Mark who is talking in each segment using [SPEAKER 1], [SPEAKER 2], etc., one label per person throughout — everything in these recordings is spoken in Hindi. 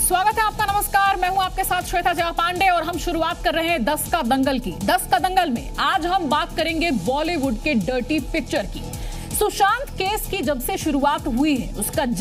[SPEAKER 1] स्वागत है आपका, नमस्कार। मैं हूं आपके साथ श्वेता जया पांडे और हम शुरुआत कर रहे हैं 10 का दंगल की। 10 का दंगल में आज हम बात करेंगे बॉलीवुड के डर्टी पिक्चर की। सुशांत केस की जब से शुरुआत हुई है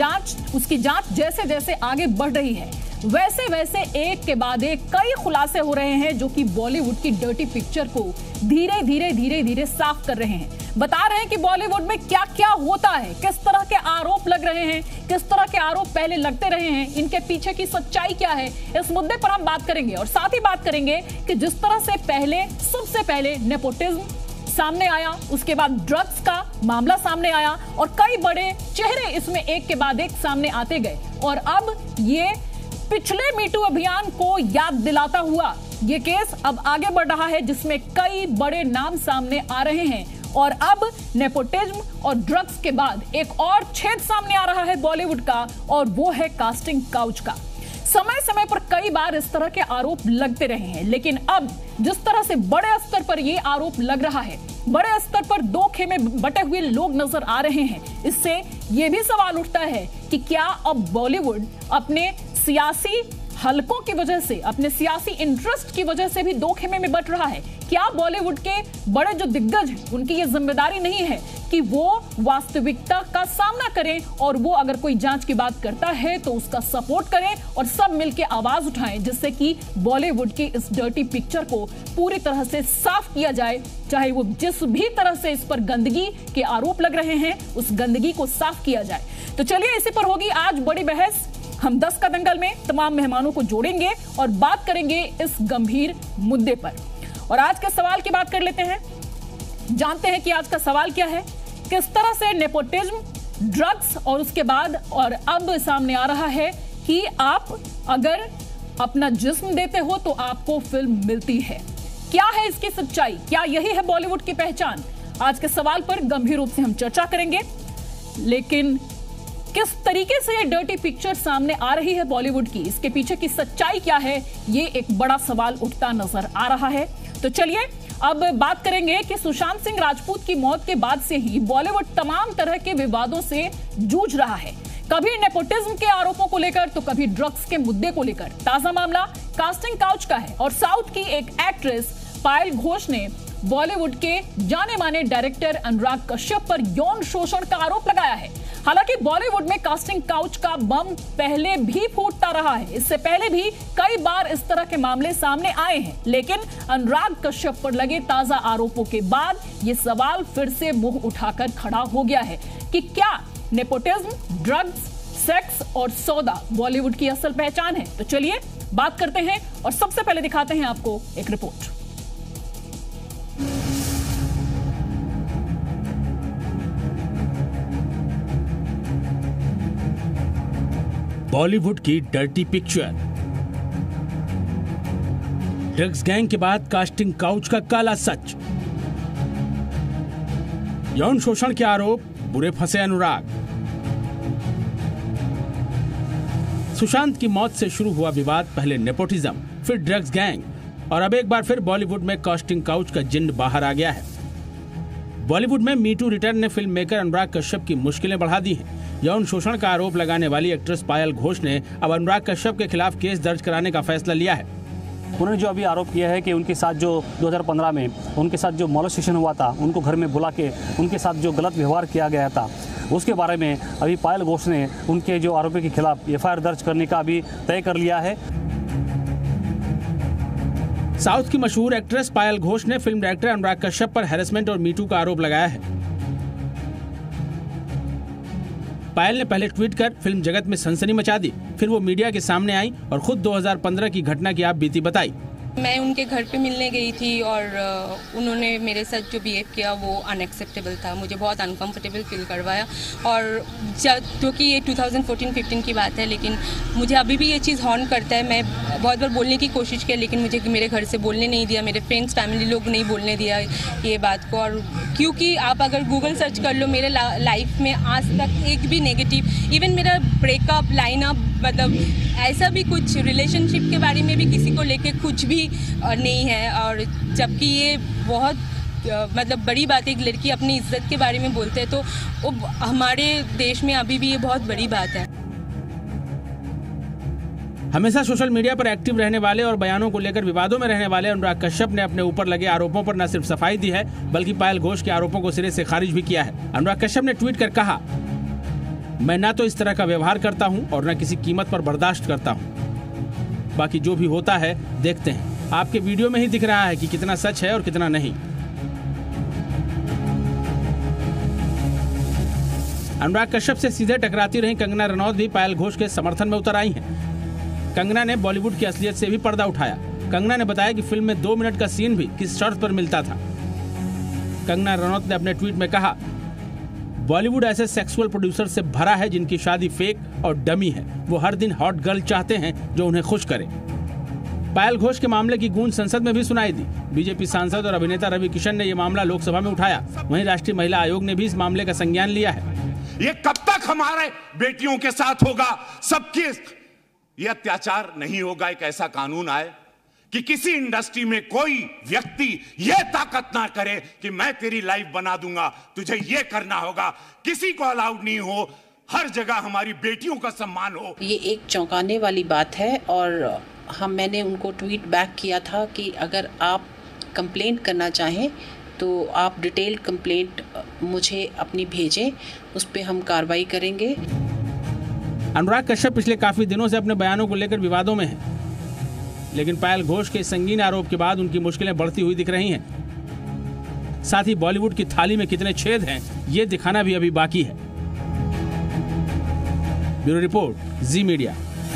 [SPEAKER 1] उसकी जांच जैसे जैसे आगे बढ़ रही है वैसे वैसे एक के बाद एक कई खुलासे हो रहे हैं जो कि बॉलीवुड की डर्टी पिक्चर को धीरे धीरे साफ कर रहे हैं। बता रहे हैं कि बॉलीवुड में क्या क्या होता है, किस तरह के आरोप लग रहे हैं, किस तरह के आरोप पहले लगते रहे हैं, इनके पीछे की सच्चाई क्या है। इस मुद्दे पर हम बात करेंगे और साथ ही बात करेंगे कि जिस तरह से सबसे पहले नेपोटिज्म सामने आया, उसके बाद ड्रग्स का मामला सामने आया और कई बड़े चेहरे इसमें एक के बाद एक सामने आते गए और अब ये पिछले मीटू अभियान को याद दिलाता हुआ ये केस अब आगे बढ़ रहा है जिसमें कई बड़े नाम सामने आ रहे हैं और अब नेपोटिज्म और ड्रग्स के बाद एक और छेद सामने आ रहा है बॉलीवुड का और वो है कास्टिंग काउच का। समय समय पर कई बार इस तरह के आरोप लगते रहे हैं, लेकिन अब जिस तरह से बड़े स्तर पर ये आरोप लग रहा है, बड़े स्तर पर दो खेमे बटे हुए लोग नजर आ रहे हैं, इससे ये भी सवाल उठता है कि क्या अब बॉलीवुड अपने सियासी हलकों की वजह से, अपने सियासी इंटरेस्ट की वजह से भी दो खेमे में बट रहा है। क्या बॉलीवुड के बड़े जो दिग्गज हैं उनकी ये जिम्मेदारी नहीं है कि वो वास्तविकता का सामना करें और वो अगर कोई जांच की बात करता है तो उसका सपोर्ट करें और सब मिलकर आवाज उठाएं जिससे कि बॉलीवुड की इस डर्टी पिक्चर को पूरी तरह से साफ किया जाए, चाहे वो जिस भी तरह से इस पर गंदगी के आरोप लग रहे हैं उस गंदगी को साफ किया जाए। तो चलिए इसी पर होगी आज बड़ी बहस। हम 10 का दंगल में तमाम मेहमानों को जोड़ेंगे और बात करेंगे इस गंभीर मुद्दे पर। और आज के सवाल की बात कर लेते हैं, जानते हैं कि आज का सवाल क्या है। किस तरह से नेपोटिज्म, ड्रग्स और उसके बाद और अब सामने आ रहा है कि आप अगर अपना जिस्म देते हो तो आपको फिल्म मिलती है। क्या है इसकी सच्चाई, क्या यही है बॉलीवुड की पहचान? आज के सवाल पर गंभीर रूप से हम चर्चा करेंगे, लेकिन किस तरीके से ये डर्टी पिक्चर सामने आ रही है बॉलीवुड की, इसके पीछे की सच्चाई क्या है, ये एक बड़ा सवाल उठता नजर आ रहा है। तो चलिए अब बात करेंगे कि सुशांत सिंह राजपूत की मौत के बाद से ही बॉलीवुड तमाम तरह के विवादों से जूझ रहा है, कभी नेपोटिज्म के आरोपों को लेकर तो कभी ड्रग्स के मुद्दे को लेकर। ताजा मामला कास्टिंग काउच का है और साउथ की एक एक्ट्रेस पायल घोष ने बॉलीवुड के जाने माने डायरेक्टर अनुराग कश्यप पर यौन शोषण का आरोप लगाया है। हालांकि बॉलीवुड में कास्टिंग काउच का बम पहले भी फूटता रहा है, इससे पहले भी कई बार इस तरह के मामले सामने आए हैं, लेकिन अनुराग कश्यप पर लगे ताजा आरोपों के बाद ये सवाल फिर से मुंह उठाकर खड़ा हो गया है कि क्या नेपोटिज्म, ड्रग्स, सेक्स और सौदा बॉलीवुड की असल पहचान है। तो चलिए बात करते हैं और सबसे पहले दिखाते हैं आपको एक रिपोर्ट।
[SPEAKER 2] बॉलीवुड की डर्टी पिक्चर, ड्रग्स गैंग के बाद कास्टिंग काउच का काला सच, यौन शोषण के आरोप, बुरे फंसे अनुराग। सुशांत की मौत से शुरू हुआ विवाद, पहले नेपोटिज्म, फिर ड्रग्स गैंग और अब एक बार फिर बॉलीवुड में कास्टिंग काउच का जिन्न बाहर आ गया है। बॉलीवुड में मीटू रिटर्न ने फिल्म मेकर अनुराग कश्यप की मुश्किलें बढ़ा दी हैं। यौन शोषण का आरोप लगाने वाली एक्ट्रेस पायल घोष ने अब अनुराग कश्यप के खिलाफ केस दर्ज कराने का फैसला लिया है।
[SPEAKER 3] उन्होंने जो अभी आरोप किया है कि उनके साथ जो 2015 में उनके साथ जो मोलेस्टेशन हुआ था, उनको घर में बुला के उनके साथ जो गलत व्यवहार किया गया था, उसके बारे में अभी पायल घोष ने उनके जो आरोपी के खिलाफ एफआईआर दर्ज करने का अभी तय कर लिया है।
[SPEAKER 2] साउथ की मशहूर एक्ट्रेस पायल घोष ने फिल्म डायरेक्टर अनुराग कश्यप पर हैरेसमेंट और मीटू का आरोप लगाया है। पायल ने पहले ट्वीट कर फिल्म जगत में सनसनी मचा दी, फिर वो मीडिया के सामने आई और खुद 2015 की घटना की आप बीती बताई।
[SPEAKER 4] मैं उनके घर पे मिलने गई थी और उन्होंने मेरे साथ जो बिहेव किया वो अनएक्सेप्टेबल था, मुझे बहुत अनकंफर्टेबल फील करवाया। और क्योंकि ये 2014-15 की बात है, लेकिन मुझे अभी भी ये चीज़ हॉर्न करता है। मैं बहुत बार बोलने की कोशिश की, लेकिन मुझे मेरे घर से बोलने नहीं दिया, मेरे फ्रेंड्स फैमिली लोग नहीं बोलने दिया ये बात को। और क्योंकि आप अगर गूगल सर्च कर लो, मेरे लाइफ में आज तक एक भी नेगेटिव, इवन मेरा ब्रेकअप, लाइनअप, मतलब ऐसा भी कुछ रिलेशनशिप के बारे में भी किसी को लेके कुछ भी नहीं है। और जबकि ये बहुत मतलब बड़ी बात है, एक लड़की अपनी इज्जत के बारे में बोलते हैं, तो वो हमारे देश में अभी भी ये बहुत बड़ी बात है।
[SPEAKER 2] हमेशा सोशल मीडिया पर एक्टिव रहने वाले और बयानों को लेकर विवादों में रहने वाले अनुराग कश्यप ने अपने ऊपर लगे आरोपों पर न सिर्फ सफाई दी है बल्कि पायल घोष के आरोपों को सिरे से खारिज भी किया है। अनुराग कश्यप ने ट्वीट कर कहा, मैं ना तो इस तरह का व्यवहार करता हूं और न किसी कीमत पर बर्दाश्त करता हूं। बाकी जो भी होता है देखते हैं। आपके वीडियो में ही दिख रहा है कि कितना सच है और कितना नहीं। अनुराग कश्यप से सीधे टकराती रही कंगना रनौत भी पायल घोष के समर्थन में उतर आई हैं। कंगना ने बॉलीवुड की असलियत से भी पर्दा उठाया। कंगना ने बताया कि फिल्म में 2 मिनट का सीन भी किस शर्त पर मिलता था। कंगना रनौत ने अपने ट्वीट में कहा, बॉलीवुड ऐसे सेक्सुअल प्रोड्यूसर से भरा है जिनकी शादी फेक और डमी है। वो हर दिन हॉट गर्ल चाहते हैं जो उन्हें खुश करे। पायल घोष के मामले की गूंज संसद में भी सुनाई दी। बीजेपी सांसद और अभिनेता रवि किशन ने यह मामला लोकसभा में उठाया। वहीं राष्ट्रीय महिला आयोग ने भी इस मामले का संज्ञान लिया है।
[SPEAKER 5] ये कब तक हमारे बेटियों के साथ होगा? सबकी ये अत्याचार नहीं होगा। एक ऐसा कानून आए कि किसी इंडस्ट्री में कोई व्यक्ति ये ताकत ना करे कि मैं तेरी लाइफ बना दूंगा, तुझे ये करना होगा। किसी को अलाउड नहीं हो। हर जगह हमारी बेटियों का सम्मान हो।
[SPEAKER 6] ये एक चौंकाने वाली बात है और मैंने उनको ट्वीट बैक किया था कि अगर आप कंप्लेंट करना चाहें तो आप डिटेल कंप्लेंट मुझे अपनी भेजें, उस पर हम कार्रवाई करेंगे।
[SPEAKER 2] अनुराग कश्यप पिछले काफी दिनों से अपने बयानों को लेकर विवादों में हैं, लेकिन पायल घोष के संगीन आरोप के बाद उनकी मुश्किलें बढ़ती हुई दिख रही हैं। साथ ही बॉलीवुड की थाली में कितने छेद हैं, ये दिखाना भी अभी बाकी है। Bureau report, Zee Media.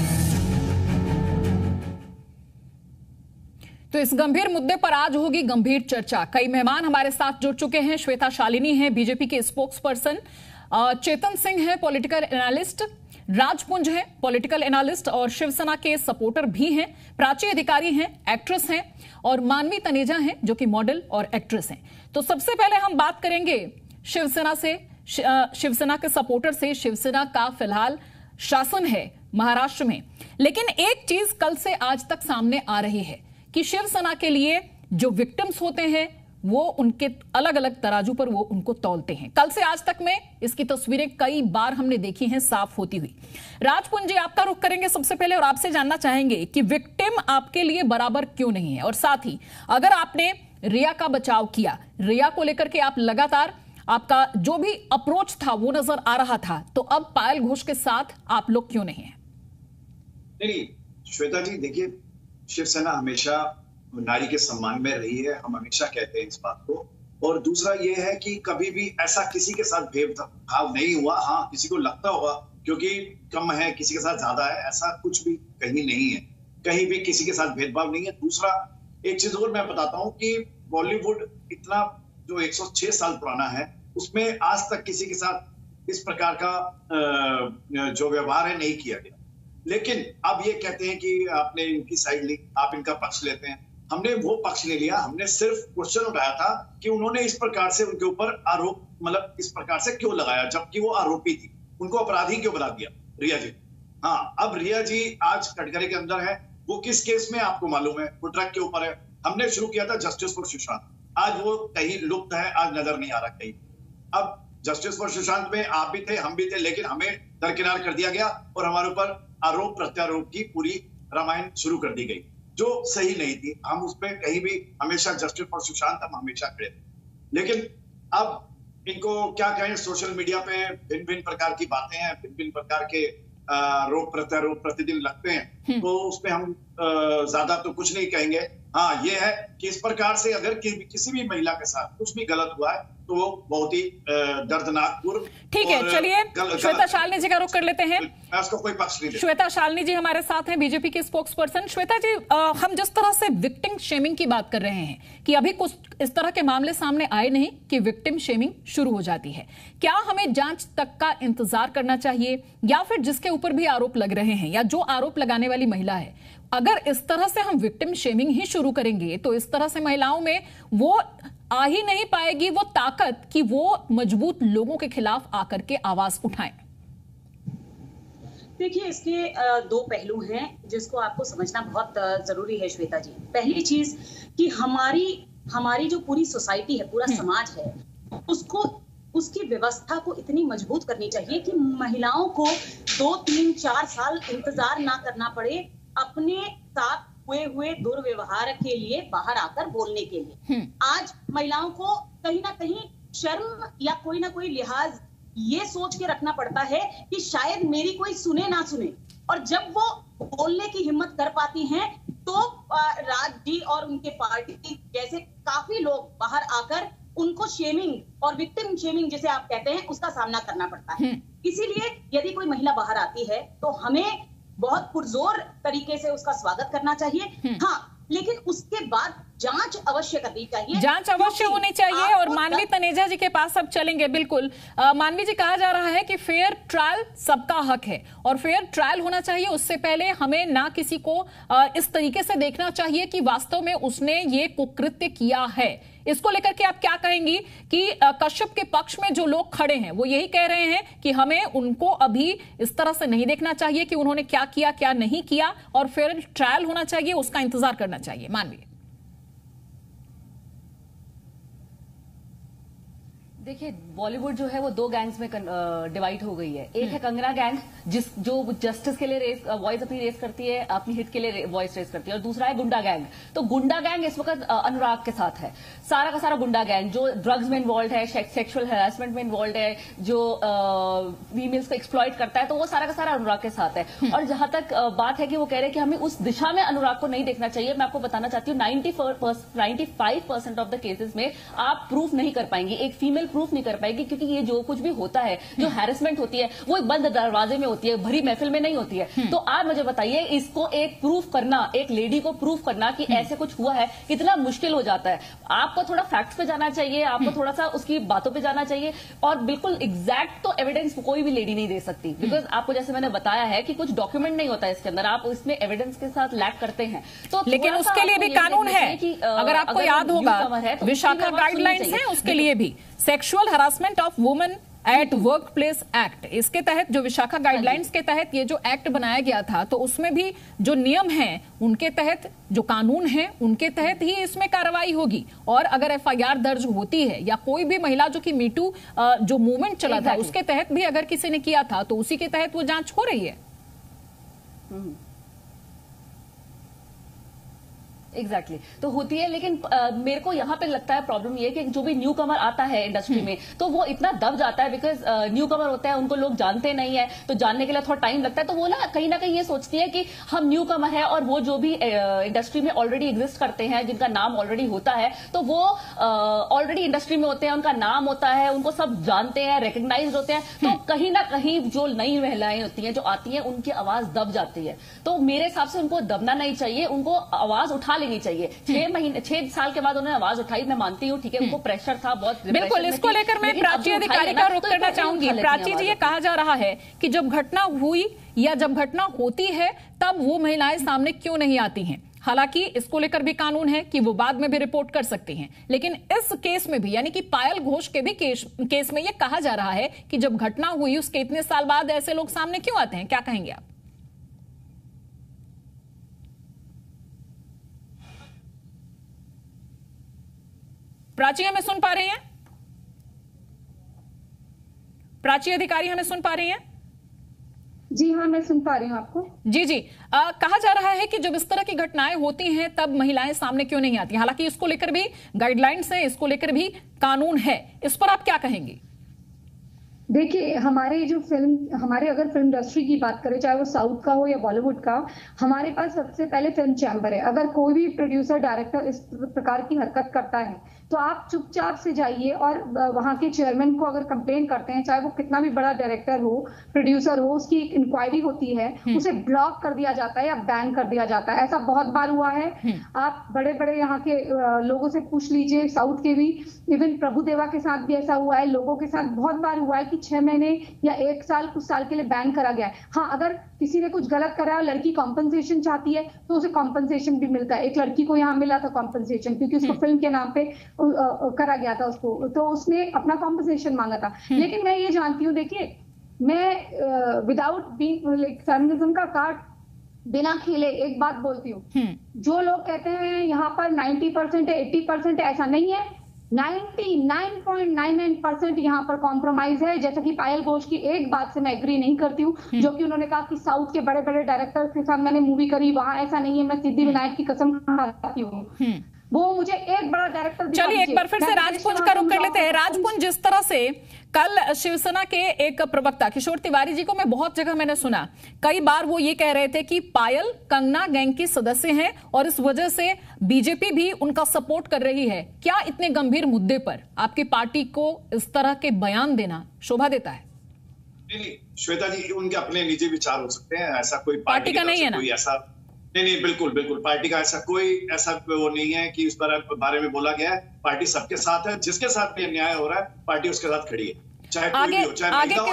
[SPEAKER 1] तो इस गंभीर मुद्दे पर आज होगी गंभीर चर्चा। कई मेहमान हमारे साथ जुड़ चुके हैं। श्वेता शालिनी हैं, बीजेपी के स्पोक्स पर्सन, चेतन सिंह हैं, पॉलिटिकल एनालिस्ट, राजपुंज हैं, पॉलिटिकल एनालिस्ट और शिवसेना के सपोर्टर भी हैं, प्राची अधिकारी हैं, एक्ट्रेस हैं और मानवी तनेजा हैं जो कि मॉडल और एक्ट्रेस हैं। तो सबसे पहले हम बात करेंगे शिवसेना से, शिवसेना के सपोर्टर से। शिवसेना का फिलहाल शासन है महाराष्ट्र में, लेकिन एक चीज कल से आज तक सामने आ रही है कि शिवसेना के लिए जो विक्टिम्स होते हैं वो उनके अलग अलग तराजू पर वो उनको तौलते हैं। कल से आज तक में इसकी तस्वीरें कई बार हमने देखी हैं साफ होती हुई। राजपुंज जी, आपका रुख करेंगे सबसे पहले और आपसे जानना चाहेंगे कि विक्टिम आपके लिए बराबर क्यों नहीं है, और साथ ही अगर आपने रिया का बचाव किया, रिया को लेकर के आप लगातार आपका जो भी अप्रोच था वो नजर आ रहा था, तो अब पायल घोष के साथ आप लोग क्यों नहीं है?
[SPEAKER 7] नहीं श्वेता जी, देखिए शिवसेना हमेशा नारी के सम्मान में रही है, हम हमेशा कहते हैं इस बात को। और दूसरा ये है कि कभी भी ऐसा किसी के साथ भेदभाव नहीं हुआ। हाँ, किसी को लगता होगा क्योंकि कम है, किसी के साथ ज्यादा है, ऐसा कुछ भी कहीं नहीं है। कहीं भी किसी के साथ भेदभाव नहीं है। दूसरा एक चीज और मैं बताता हूँ कि बॉलीवुड इतना जो 106 साल पुराना है, उसमें आज तक किसी के साथ इस प्रकार का जो व्यवहार है नहीं किया गया। लेकिन अब ये कहते हैं कि आपने इनकी साइड ली, आप इनका पक्ष लेते हैं। हमने वो पक्ष नहीं लिया, हमने सिर्फ क्वेश्चन उठाया था कि उन्होंने इस प्रकार से उनके ऊपर आरोप, मतलब इस प्रकार से क्यों लगाया जबकि वो आरोपी थी, उनको अपराधी क्यों बना दिया रिया जी। हाँ, अब रिया जी आज कटघरे के अंदर है। वो किस केस में आपको मालूम है? वो ट्रक के ऊपर है। हमने शुरू किया था जस्टिस फॉर सुशांत, आज वो कहीं लुप्त है, आज नजर नहीं आ रहा कहीं। अब जस्टिस फॉर सुशांत में आप भी थे, हम भी थे, लेकिन हमें दरकिनार कर दिया गया और हमारे ऊपर आरोप प्रत्यारोप की पूरी रामायण शुरू कर दी गई, जो सही नहीं थी। हम उस पर कहीं भी हमेशा जस्टिस फॉर सुशांत हम हमेशा खड़े थे। लेकिन अब इनको क्या कहें, सोशल मीडिया पे भिन्न भिन्न प्रकार की बातें हैं, भिन्न भिन्न प्रकार के आरोप प्रत्यारोप प्रतिदिन लगते हैं, तो उसमें हम ज्यादा तो कुछ नहीं कहेंगे। हाँ, ये है कि इस प्रकार से अगर किसी भी महिला के साथ कुछ भी गलत हुआ है तो वो बहुत ही दर्दनाक पूर्व।
[SPEAKER 1] ठीक है, चलिए श्वेता शालिनी जी का रुख कर लेते हैं।
[SPEAKER 7] मैं उसको कोई पक्ष नहीं देता।
[SPEAKER 1] श्वेता शालिनी जी हमारे साथ हैं, बीजेपी के स्पोक्स पर्सन। श्वेता जी, हम जिस तरह से विक्टिम शेमिंग की बात कर रहे हैं कि अभी कुछ इस तरह के मामले सामने आए नहीं कि विक्टिम शेमिंग शुरू हो जाती है, क्या हमें जांच तक का इंतजार करना चाहिए, या फिर जिसके ऊपर भी आरोप लग रहे हैं या जो आरोप लगाने वाली महिला है, अगर इस तरह से हम विक्टिम शेमिंग ही शुरू करेंगे तो इस तरह से महिलाओं में वो आ ही नहीं पाएगी वो ताकत कि वो मजबूत लोगों के खिलाफ आकर के आवाज उठाएं?
[SPEAKER 8] देखिए, इसके दो पहलू हैं जिसको आपको समझना बहुत जरूरी है श्वेता जी। पहली चीज कि हमारी जो पूरी सोसाइटी है, पूरा समाज है, उसको उसकी व्यवस्था को इतनी मजबूत करनी चाहिए कि महिलाओं को 2, 3, 4 साल इंतजार ना करना पड़े अपने साथ हुए दुर्व्यवहार के लिए बाहर आकर बोलने के लिए। आज महिलाओं को कहीं ना कहीं शर्म या कोई ना कोई लिहाज ये सोच के रखना पड़ता है कि शायद मेरी कोई सुने ना सुने, और जब वो बोलने की हिम्मत कर पाती हैं तो राज जी और उनके पार्टी जैसे काफी लोग बाहर आकर उनको शेमिंग और विक्टिम शेमिंग जिसे आप कहते हैं उसका सामना करना पड़ता है। इसीलिए यदि कोई महिला बाहर आती है तो हमें बहुत पुरजोर तरीके से उसका स्वागत करना चाहिए। हाँ, लेकिन उसके बाद जांच अवश्य करनी चाहिए,
[SPEAKER 1] जांच अवश्य होनी चाहिए। और मानवी तनेजा जी के पास अब चलेंगे। बिल्कुल मानवी जी, कहा जा रहा है कि फेयर ट्रायल सबका हक है और फेयर ट्रायल होना चाहिए। उससे पहले हमें ना किसी को इस तरीके से देखना चाहिए कि वास्तव में उसने ये कुकृत्य किया है। इसको लेकर के आप क्या कहेंगी कि कश्यप के पक्ष में जो लोग खड़े हैं वो यही कह रहे हैं कि हमें उनको अभी इस तरह से नहीं देखना चाहिए कि उन्होंने क्या किया क्या नहीं किया, और फेयर ट्रायल होना चाहिए, उसका इंतजार करना चाहिए। मानवी,
[SPEAKER 9] देखिए, बॉलीवुड जो है वो दो गैंग्स में डिवाइड हो गई है। एक है कंगना गैंग जो जस्टिस के लिए वॉइस अपनी रेस करती है, अपनी हिट के लिए वॉइस रेस करती है, और दूसरा है गुंडा गैंग। तो गुंडा गैंग इस वक्त अनुराग के साथ है, सारा का सारा गुंडा गैंग जो ड्रग्स में इन्वॉल्व है, सेक्सुअल हैरेसमेंट में इन्वॉल्व है, जो फीमेल्स को एक्सप्लॉइट करता है, तो वो सारा का सारा अनुराग के साथ है। और जहां तक बात है कि वो कह रहे हैं कि हमें उस दिशा में अनुराग को नहीं देखना चाहिए, मैं आपको बताना चाहती हूँ 95% ऑफ द केसेस में आप प्रूफ नहीं कर पाएंगे, एक फीमेल प्रूफ नहीं कर पाएगी, क्योंकि ये जो कुछ भी होता है, जो हैरेसमेंट होती है, वो एक बंद दरवाजे में होती है, भरी महफिल में नहीं होती है। तो आप मुझे बताइए, इसको एक प्रूफ करना, एक लेडी को प्रूफ करना कि ऐसे कुछ हुआ है, कितना मुश्किल हो जाता है। आपको थोड़ा फैक्ट्स पे जाना चाहिए, आपको थोड़ा सा उसकी बातों पे जाना चाहिए, और बिल्कुल एग्जैक्ट तो एविडेंस कोई भी लेडी नहीं दे सकती, बिकॉज आपको जैसे मैंने बताया है कि कुछ डॉक्यूमेंट नहीं होता है इसके अंदर, आप इसमें एविडेंस के साथ लैक करते हैं। तो
[SPEAKER 1] लेकिन उसके लिए भी कानून है, अगर आपको याद होगा विशाखा गाइडलाइंस है उसके लिए भी, sexual harassment of women at work place act, इसके तहत जो विशाखा गाइडलाइंस के तहत ये जो एक्ट बनाया गया था, तो उसमें भी जो नियम हैं उनके तहत, जो कानून है उनके तहत ही इसमें कार्रवाई होगी। और अगर एफआईआर दर्ज होती है या कोई भी महिला जो कि मीटू जो मूवमेंट चला था उसके तहत भी अगर किसी ने किया था, तो उसी के तहत वो जांच हो रही है।
[SPEAKER 9] एग्जैक्टली तो होती है, लेकिन मेरे को यहाँ पे लगता है प्रॉब्लम ये कि जो भी न्यू कमर आता है इंडस्ट्री में, तो वो इतना दब जाता है, बिकॉज न्यू कमर होता है, उनको लोग जानते नहीं है, तो जानने के लिए थोड़ा टाइम लगता है। तो वो ना कहीं ये सोचती है कि हम न्यू कमर है, और वो जो भी इंडस्ट्री में ऑलरेडी एग्जिस्ट करते हैं, जिनका नाम ऑलरेडी होता है, तो वो ऑलरेडी इंडस्ट्री में होते हैं, उनका नाम होता है, उनको सब जानते हैं, रिकग्नाइज होते हैं। तो कहीं ना कहीं जो नई महिलाएं होती हैं, जो आती हैं, उनकी आवाज दब जाती है। तो मेरे हिसाब से उनको दबना नहीं चाहिए, उनको आवाज उठा लेनी चाहिए। 6 साल के बाद उन्होंने आवाज उठाई, मैं मानती हूँ, ठीक है, उनको प्रेशर था बहुत।
[SPEAKER 1] बिल्कुल, इसको लेकर मैं प्राची अधिकारी का रुख करना चाहूंगी। प्राची जी, ये कहा जा रहा है कि जब घटना हुई या जब घटना होती है तब वो महिलाएं सामने क्यों नहीं आती हैं? हालांकि इसको लेकर भी कानून है कि वो बाद में भी रिपोर्ट कर सकती हैं, लेकिन इस केस में भी, यानी कि पायल घोष के भी केस में ये कहा जा रहा है कि जब घटना हुई उसके इतने साल बाद ऐसे लोग सामने क्यों आते हैं? क्या कहेंगे आप? प्राची, हमें सुन पा रही हैं? प्राची अधिकारी, हमें सुन पा रही हैं?
[SPEAKER 10] जी हाँ, मैं सुन पा रही हूँ आपको।
[SPEAKER 1] जी जी। कहा जा रहा है कि जब इस तरह की घटनाएं होती हैं तब महिलाएं सामने क्यों नहीं आती? हालांकि इसको लेकर भी गाइडलाइंस है, इसको लेकर भी कानून है, इस पर आप क्या कहेंगी?
[SPEAKER 10] देखिए, हमारे अगर फिल्म इंडस्ट्री की बात करें, चाहे वो साउथ का हो या बॉलीवुड का, हमारे पास सबसे पहले फिल्म चैम्बर है। अगर कोई भी प्रोड्यूसर डायरेक्टर इस प्रकार की हरकत करता है तो आप चुपचाप से जाइए और वहां के चेयरमैन को अगर कंप्लेन करते हैं, चाहे वो कितना भी बड़ा डायरेक्टर हो, प्रोड्यूसर हो, उसकी एक इंक्वायरी होती है, उसे ब्लॉक कर दिया जाता है या बैन कर दिया जाता है। ऐसा बहुत बार हुआ है। आप बड़े बड़े यहाँ के लोगों से पूछ लीजिए, साउथ के भी, इवन प्रभुदेवा के साथ भी ऐसा हुआ है, लोगों के साथ बहुत बार हुआ है कि 6 महीने या 1 साल, कुछ साल के लिए बैन करा गया है। हाँ, अगर किसी ने कुछ गलत करा और लड़की कॉम्पनसेशन चाहती है तो उसे कॉम्पनसेशन भी मिलता है। एक लड़की को यहाँ मिला था कॉम्पनसेशन, क्योंकि उसको फिल्म के नाम पे करा गया था उसको, तो उसने अपना कॉम्पनसेशन मांगा था। लेकिन मैं ये जानती हूँ, देखिए, मैं विदाउट बीइंग फेमिनिज्म का कार्ड बिना खेले एक बात बोलती हूँ, जो लोग कहते हैं यहाँ पर 90% है, 80% है, ऐसा नहीं है। 99.99% यहाँ पर कॉम्प्रोमाइज है। जैसा कि पायल घोष की एक बात से मैं एग्री नहीं करती हूँ, जो कि उन्होंने कहा कि साउथ के बड़े बड़े डायरेक्टर्स के साथ मैंने मूवी करी, वहां ऐसा नहीं है। मैं सिद्धिविनायक की कसम खाती हूँ, वो मुझे एक बड़ा डायरेक्टर।
[SPEAKER 1] चलिए एक बार फिर से राजपुंज का रुख कर लेते हैं। राजपुंज, जिस तरह से कल शिवसेना के एक प्रवक्ता किशोर तिवारी जी को मैं बहुत जगह मैंने सुना, कई बार वो ये कह रहे थे कि पायल कंगना गैंग की सदस्य हैं और इस वजह से बीजेपी भी उनका सपोर्ट कर रही है। क्या इतने गंभीर मुद्दे पर आपकी पार्टी को इस तरह के बयान देना शोभा देता है?
[SPEAKER 7] नहीं श्वेता जी, उनके अपने निजी विचार हो सकते हैं, ऐसा कोई
[SPEAKER 1] पार्टी का नहीं है ना,
[SPEAKER 7] कोई ऐसा नहीं, बिल्कुल पार्टी का ऐसा वो नहीं है कि उस बारे में बोला गया है। पार्टी सबके साथ है, जिसके साथ भी अन्याय हो रहा है पार्टी उसके साथ खड़ी है, चाहे कोई भी हो, चाहे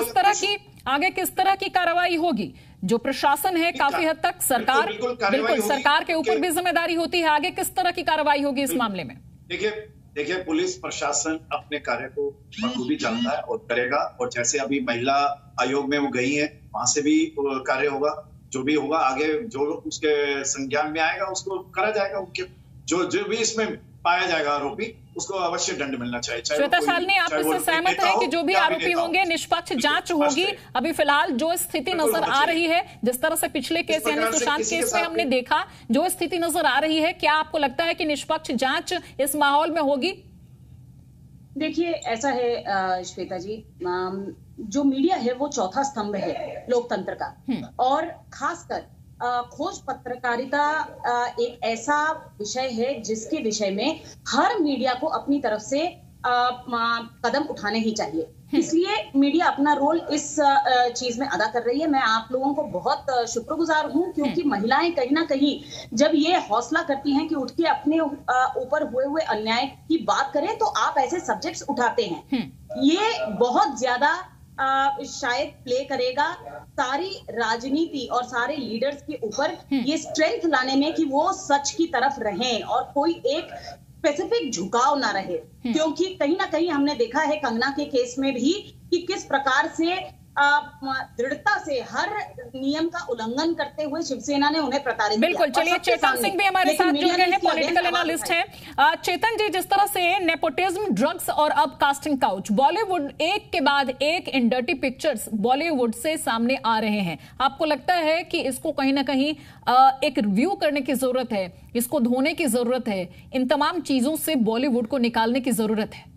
[SPEAKER 1] आगे किस तरह की कार्रवाई होगी? जो प्रशासन है काफी हद तक बिल्कुल सरकार के ऊपर भी जिम्मेदारी होती है, आगे किस तरह की कार्रवाई होगी इस मामले में?
[SPEAKER 7] देखिए पुलिस प्रशासन अपने कार्य को बखूबी जानता है और करेगा, और जैसे अभी महिला आयोग में वो गई है, वहां से भी कार्य होगा। जो भी होगा आगे, जो उसके संज्ञान में आएगा उसको करा जाएगा। उनके जो भी इसमें पाया जाएगा आरोपी, उसको अवश्य दंड मिलना चाहिए।
[SPEAKER 1] श्वेता शालिनी, आप इससे सहमत हैं कि जो भी आरोपी होंगे निष्पक्ष जांच होगी? अभी फिलहाल जो स्थिति नजर आ रही है, जिस तरह से पिछले केस यानी सुशांत केस में हमने देखा, जो स्थिति नजर आ रही है, क्या आपको लगता है कि निष्पक्ष जांच इस माहौल में होगी?
[SPEAKER 8] देखिए ऐसा है श्वेता जी, जो मीडिया है वो चौथा स्तंभ है लोकतंत्र का, और खासकर खोज पत्रकारिता एक ऐसा विषय है जिसके विषय में हर मीडिया को अपनी तरफ से कदम उठाने ही चाहिए। इसलिए मीडिया अपना रोल इस चीज में अदा कर रही है। मैं आप लोगों को बहुत शुक्रगुजार हूं, क्योंकि महिलाएं कहीं ना कहीं जब ये हौसला करती हैं कि उठ के अपने ऊपर हुए अन्याय की बात करें, तो आप ऐसे सब्जेक्ट्स उठाते हैं, ये बहुत ज्यादा शायद प्ले करेगा सारी राजनीति और सारे लीडर्स के ऊपर, ये स्ट्रेंथ लाने में कि वो सच की तरफ रहें और कोई एक स्पेसिफिक झुकाव ना रहे। क्योंकि कहीं ना कहीं हमने देखा है कंगना के केस में भी कि किस प्रकार से दृढ़ता से हर नियम का उल्लंघन करते हुए शिवसेना ने उन्हें प्रताड़ित किया।
[SPEAKER 1] बिल्कुल, चलिए चेतन सिंह भी हमारे साथ जुड़ गए हैं, पॉलिटिकल एनालिस्ट हैं। चेतन जी, जिस तरह से नेपोटिज्म, ड्रग्स और अब कास्टिंग काउच, बॉलीवुड एक के बाद एक इन डर्टी पिक्चर्स बॉलीवुड से सामने आ रहे हैं, आपको लगता है कि इसको कहीं ना कहीं एक रिव्यू करने की जरूरत है, इसको धोने की जरूरत है, इन तमाम चीजों से बॉलीवुड को निकालने की जरूरत है?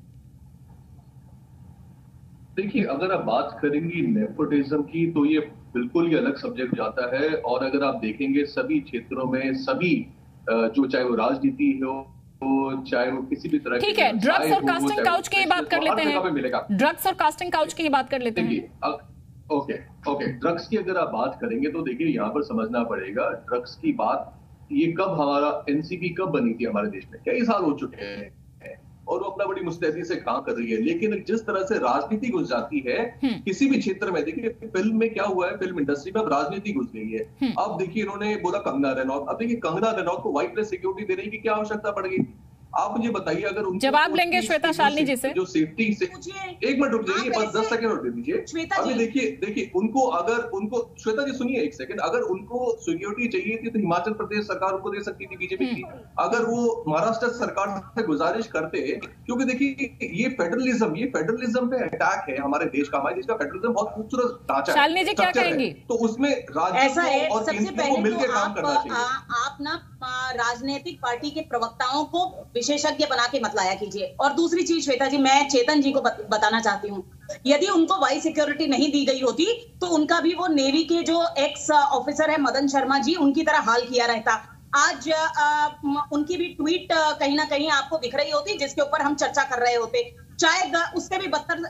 [SPEAKER 11] देखिए, अगर आप बात करेंगी नेपोटिज्म की तो ये बिल्कुल ही अलग सब्जेक्ट जाता है। और अगर आप देखेंगे सभी क्षेत्रों में, सभी जो चाहे वो राजनीति हो, चाहे वो किसी भी तरह,
[SPEAKER 1] ठीक है, ड्रग्स और कास्टिंग काउच की बात कर लेते हैं। ड्रग्स और कास्टिंग काउच की बात कर लेते हैं।
[SPEAKER 11] ओके, ड्रग्स की अगर आप बात करेंगे तो देखिए यहाँ पर समझना पड़ेगा, ड्रग्स की बात ये कब, हमारा एनसीपी कब बनी थी हमारे देश में, कई साल हो चुके हैं, और वो अपना बड़ी मुस्तैदी से काम कर रही है। लेकिन जिस तरह से राजनीति घुस जाती है किसी भी क्षेत्र में, देखिए फिल्म में क्या हुआ है, फिल्म इंडस्ट्री में अब राजनीति घुस गई है। अब देखिए इन्होंने बोला कंगना रनौत, अब देखिए कंगना रनौत को व्हाइट प्लेस सिक्योरिटी देने की क्या आवश्यकता पड़ गई? आप मुझे बताइए, अगर उनको
[SPEAKER 1] जवाब लेंगे श्वेता शालिनी जी से,
[SPEAKER 11] जो सेफ्टी से, एक मिनट रुक जाइए, बस 10 सेकंड और दे दीजिए। अभी देखिए उनको, अगर उनको, श्वेता जी सुनिए एक सेकंड, अगर उनको सिक्योरिटी चाहिए थी तो हिमाचल प्रदेश सरकार उनको दे सकती थी, बीजेपी की। अगर वो महाराष्ट्र सरकार से गुजारिश करते, क्योंकि देखिए ये फेडरलिज्म पे अटैक है हमारे देश का, हमारे देश का फेडरलिज्म बहुत खूबसूरत ढांचा है।
[SPEAKER 1] शालिनी जी क्या कहेंगी?
[SPEAKER 11] तो उसमें राज्य और केंद्र को मिलकर काम करना चाहिए।
[SPEAKER 8] आप ना राजनीतिक पार्टी के प्रवक्ताओं को विशेषज्ञ बना के मत लाया कीजिए। और दूसरी चीज श्वेता जी, मैं चेतन जी को बताना चाहती हूँ, यदि उनको वाई सिक्योरिटी नहीं दी गई होती तो उनका भी वो नेवी के जो एक्स ऑफिसर है मदन शर्मा जी, उनकी तरह हाल किया रहता। आज उनकी भी ट्वीट कहीं ना कहीं आपको दिख रही होती जिसके ऊपर हम चर्चा कर रहे होते, शायद उससे भी बदतर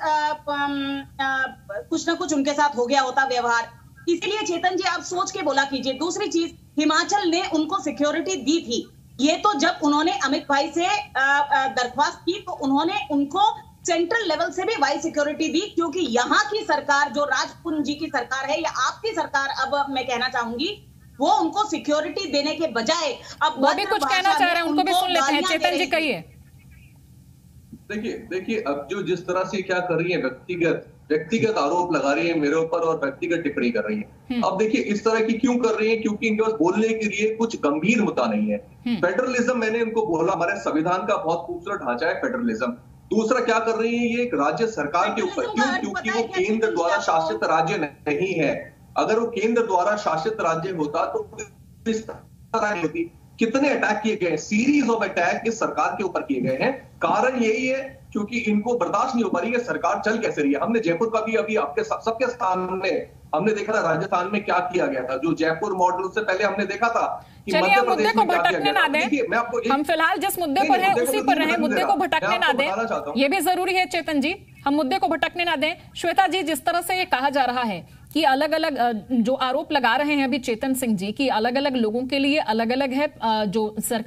[SPEAKER 8] कुछ ना कुछ उनके साथ हो गया होता व्यवहार। इसीलिए चेतन जी आप सोच के बोला कीजिए। दूसरी चीज, हिमाचल ने उनको सिक्योरिटी दी थी, ये तो जब उन्होंने अमित भाई से दरख्वास्त की तो उन्होंने उनको सेंट्रल लेवल से भी वाई सिक्योरिटी दी, क्योंकि यहाँ की सरकार जो राजपुंज जी की सरकार है या आपकी सरकार, अब मैं कहना चाहूंगी, वो उनको सिक्योरिटी देने के बजाय अब
[SPEAKER 1] वो भी कुछ कहना चाह रहे हैं, उनको भी सुन लेते हैं। चेतन जी कहिए।
[SPEAKER 11] देखिए अब जो जिस तरह से क्या कर रही है व्यक्तिगत व्यक्तिगत आरोप लगा रही है मेरे ऊपर और व्यक्तिगत टिप्पणी कर रही है। अब देखिए इस तरह की क्यों कर रही है, क्योंकि इनके पास बोलने के लिए कुछ गंभीर मुद्दा नहीं है। फेडरलिज्म, मैंने इनको बोला, हमारे संविधान का बहुत खूबसूरत ढांचा है फेडरलिज्म। दूसरा क्या कर रही है, ये एक राज्य सरकार के ऊपर, क्यों? क्योंकि वो केंद्र द्वारा शासित राज्य नहीं है। अगर वो केंद्र द्वारा शासित राज्य होता तो इस तरह नहीं होती। कितने अटैक किए गए, सीरीज ऑफ अटैक इस सरकार के ऊपर किए गए हैं। कारण यही है क्योंकि इनको बर्दाश्त नहीं हो पा रही है सरकार चल कैसे रही है। हमने जयपुर का भी अभी आपके सबके सामने हमने देखा था, राजस्थान में क्या किया गया था, जो जयपुर मॉडल से पहले हमने देखा था कि
[SPEAKER 1] चलिए हम मुद्दे को भटकने ना दें, हम फिलहाल जिस मुद्दे पर हैं उसी पर रहें, मुद्दे को भटकने ना दें, ये भी जरूरी है चेतन जी, हम मुद्दे को भटकने ना दें। श्वेता जी, जिस तरह से ये कहा जा रहा है कि अलग अलग जो आरोप लगा रहे हैं अभी चेतन सिंह जी कि अलग अलग लोगों के लिए अलग अलग है जो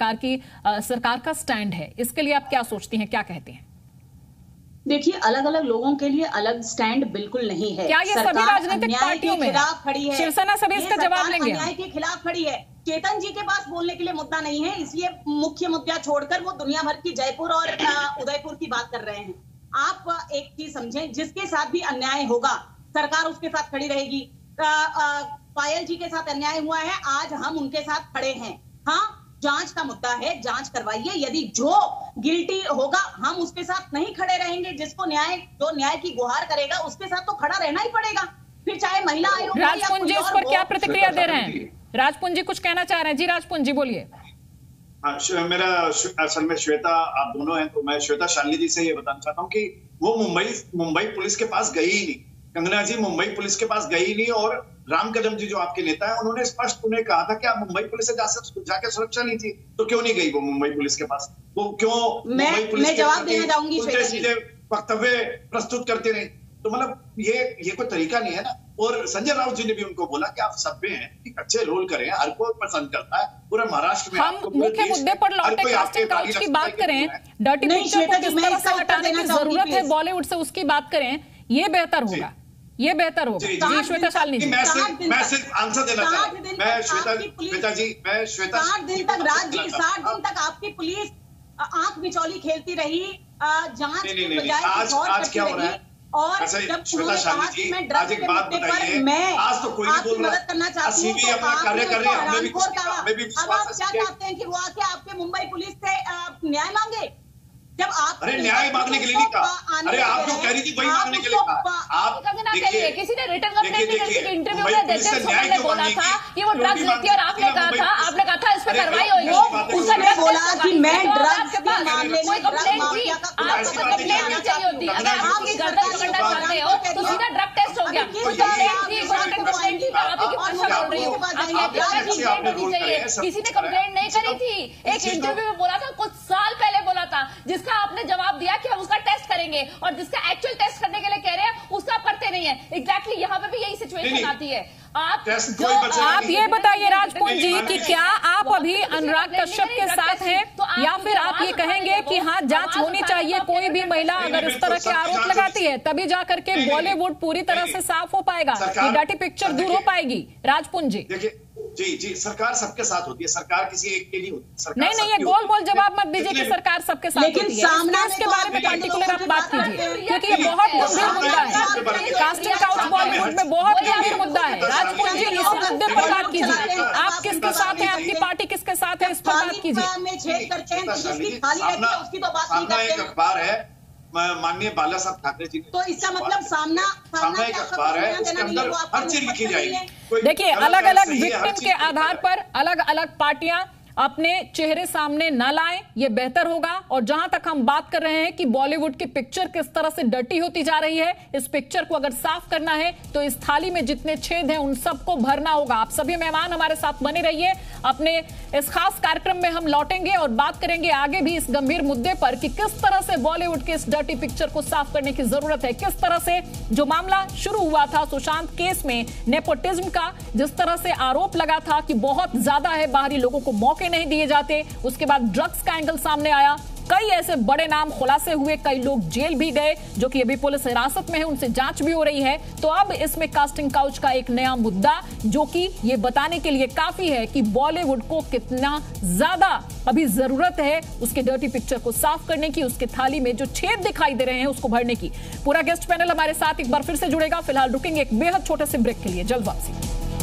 [SPEAKER 1] सरकार का स्टैंड है, इसके लिए आप क्या सोचती हैं, क्या कहती हैं?
[SPEAKER 8] देखिए, अलग अलग लोगों के लिए अलग स्टैंड बिल्कुल नहीं है।
[SPEAKER 1] क्या ये सभी राजनीतिक पार्टियों में
[SPEAKER 8] खिलाफ खड़ी है?
[SPEAKER 1] शिवसेना सभी इसका जवाब लेंगे।
[SPEAKER 8] अन्याय के खिलाफ खड़ी है। चेतन जी के पास बोलने के लिए मुद्दा नहीं है, इसलिए मुख्य मुद्दा छोड़कर वो दुनिया भर की जयपुर और उदयपुर की बात कर रहे हैं। आप एक चीज समझें, जिसके साथ भी अन्याय होगा सरकार उसके साथ खड़ी रहेगी। पायल जी के साथ अन्याय हुआ है, आज हम उनके साथ खड़े हैं। हाँ, जांच का मुद्दा है, जांच करवाइए, यदि जो गिल्टी होगा हम उसके साथ नहीं खड़े रहेंगे। जो न्याय की गुहार करेगा उसके साथ तो खड़ा रहना ही पड़ेगा, फिर चाहे महिला आयोग।
[SPEAKER 1] राजपुंज जी इस पर क्या प्रतिक्रिया दे रहे हैं? राजपुंज जी कुछ कहना चाह रहे हैं? जी राजपुंज जी बोलिए।
[SPEAKER 7] मेरा असल में श्वेता, आप दोनों हैं तो मैं श्वेता शालिनी जी से ये बताना चाहता हूँ कि वो मुंबई पुलिस के पास गई ही नहीं, कंगना जी मुंबई पुलिस के पास गई नहीं। और राम कदम जी जो आपके नेता है, उन्होंने स्पष्ट उन्हें कहा था कि आप मुंबई पुलिस से जाके सुरक्षा लीजिए, तो क्यों नहीं गई वो मुंबई पुलिस के पास? वो क्यों मुंबई पुलिस के
[SPEAKER 8] जवाब देना चाहूंगी,
[SPEAKER 7] सीधे वक्तव्य प्रस्तुत करते रहे? तो मतलब ये कोई तरीका नहीं है ना। और संजय राउत जी ने भी उनको बोला कि आप सभ्य हैं, अच्छे रोल करें, हर कोई पसंद करता है पूरे महाराष्ट्र में।
[SPEAKER 1] हम मुख्य मुद्दे पर लौटे, कास्टिंग काउच की बात करें, डर्टी पिक्चर को किस तरह से हटाने की जरूरत है बॉलीवुड से, उसकी बात करें, ये बेहतर होगा, ये बेहतर होगा। जी श्वेता शालिनी जी,
[SPEAKER 7] मैं सिर्फ आंसर देना चाहता हूं। मैं श्वेता जी, मैं श्वेता
[SPEAKER 8] 60 दिन तक आपकी पुलिस आंख बिचौली खेलती रही, जांच की बजाय
[SPEAKER 7] आज क्या हो रहा है?
[SPEAKER 8] और जब उन्होंने कहा कि मैं ड्रग्स के मुद्दे पर मैं आपकी मदद करना चाहती हूँ, तो आपने उसको हरामखोर कहा। अब आप क्या चाहते हैं कि वो आके आपके मुंबई पुलिस से न्याय मांगे? जब आप
[SPEAKER 5] न्याय मांगने के लिए नहीं कहा, अरे आप जो कह रही थी वही मांगने के लिए कहा। आप देखिए,
[SPEAKER 9] किसी ने रिटर्न कंप्लेंट नहीं की, इंटरव्यू में देते समय ने बोला था कि वो ड्रग्स लेती है और आपने कहा था इस पर कार्रवाई होगी।
[SPEAKER 8] उसने बोला कि मैं ड्रग्स के मामले में
[SPEAKER 9] कंप्लेंट थी, आपको कंप्लेंट नहीं चाहिए होती। अगर आप उसकी गर्दन पकड़ना चाहते हो तो सीधा ड्रग टेस्ट हो गया। कंप्लेंट थी, आप ही की भाषा बोल रही हो, कंप्लेंट होनी चाहिए। किसी ने कंप्लेंट नहीं करी थी, एक इंटरव्यू में बोला था, कुछ साल पहले बोला था, जिसका आपने जवाब दिया कि हम उसका टेस्ट करेंगे, और जिसका एक्चुअल टेस्ट करने के लिए कह रहे हैं उसका आप करते नहीं है। एग्जैक्टली यहाँ पे भी यही सिचुएशन आती है।
[SPEAKER 1] आप ये बताइए राजपुंज जी कि क्या आप अभी अनुराग कश्यप के साथ हैं, या फिर आप ये कहेंगे कि हाँ जांच होनी चाहिए, कोई भी महिला अगर इस तरह के आरोप लगाती है तभी जाकर के बॉलीवुड पूरी तरह से साफ हो पाएगा, ये डर्टी पिक्चर दूर हो पाएगी? राजपुंज जी,
[SPEAKER 7] जी सरकार सबके साथ होती है, सरकार किसी एक के नहीं होती।
[SPEAKER 1] नहीं, ये गोल जवाब मत दीजिए कि सरकार सबके साथ होती है। इसके बारे में पर्टिकुलर आप बात कीजिए, क्योंकि ये बहुत गंभीर मुद्दा है। कास्टिंग काउच बॉलीवुड में बहुत गंभीर मुद्दा है। राजपुंज जी इस मुद्दे पर बात कीजिए, आप किसके साथ हैं, आपकी पार्टी किसके साथ है, इस पर बात कीजिए।
[SPEAKER 7] सामना एक अखबार है माननीय बाला साहब ठाकरे जी, तो इसका मतलब सामना एक अखबार है, उसके अंदर हर चीज लिखी जाएगी।
[SPEAKER 1] देखिए, अलग अलग विक्टिम के आधार पर अलग अलग पार्टियां अपने चेहरे सामने न लाएं, ये बेहतर होगा। और जहां तक हम बात कर रहे हैं कि बॉलीवुड की पिक्चर किस तरह से डर्टी होती जा रही है, इस पिक्चर को अगर साफ करना है तो इस थाली में जितने छेद हैं उन सबको भरना होगा। आप सभी मेहमान हमारे साथ बने रहिए, अपने इस खास कार्यक्रम में हम लौटेंगे और बात करेंगे आगे भी इस गंभीर मुद्दे पर कि किस तरह से बॉलीवुड के इस डर्टी पिक्चर को साफ करने की जरूरत है। किस तरह से जो मामला शुरू हुआ था सुशांत केस में नेपोटिज्म का, जिस तरह से आरोप लगा था कि बहुत ज्यादा है, बाहरी लोगों को मौके नहीं दिए जाते, उसके बाद ड्रग्स का एंगल सामने आया, कई ऐसे बड़े नाम खुलासे हुए, कई लोग जेल भी गए जो कि अभी पुलिस हिरासत में है, उनसे जांच भी हो रही है। तो अब इसमें कास्टिंग काउच का एक नया मुद्दा जो कि ये बताने के लिए काफी है कि बॉलीवुड को कितना ज्यादा अभी जरूरत है उसके डर्टी पिक्चर को साफ करने की, उसके थाली में जो छेद दिखाई दे रहे हैं उसको भरने की। पूरा गेस्ट पैनल हमारे साथ एक बार फिर से जुड़ेगा। फिलहाल रुकेंगे एक बेहद छोटे से ब्रेक के लिए, जल्द वापसी।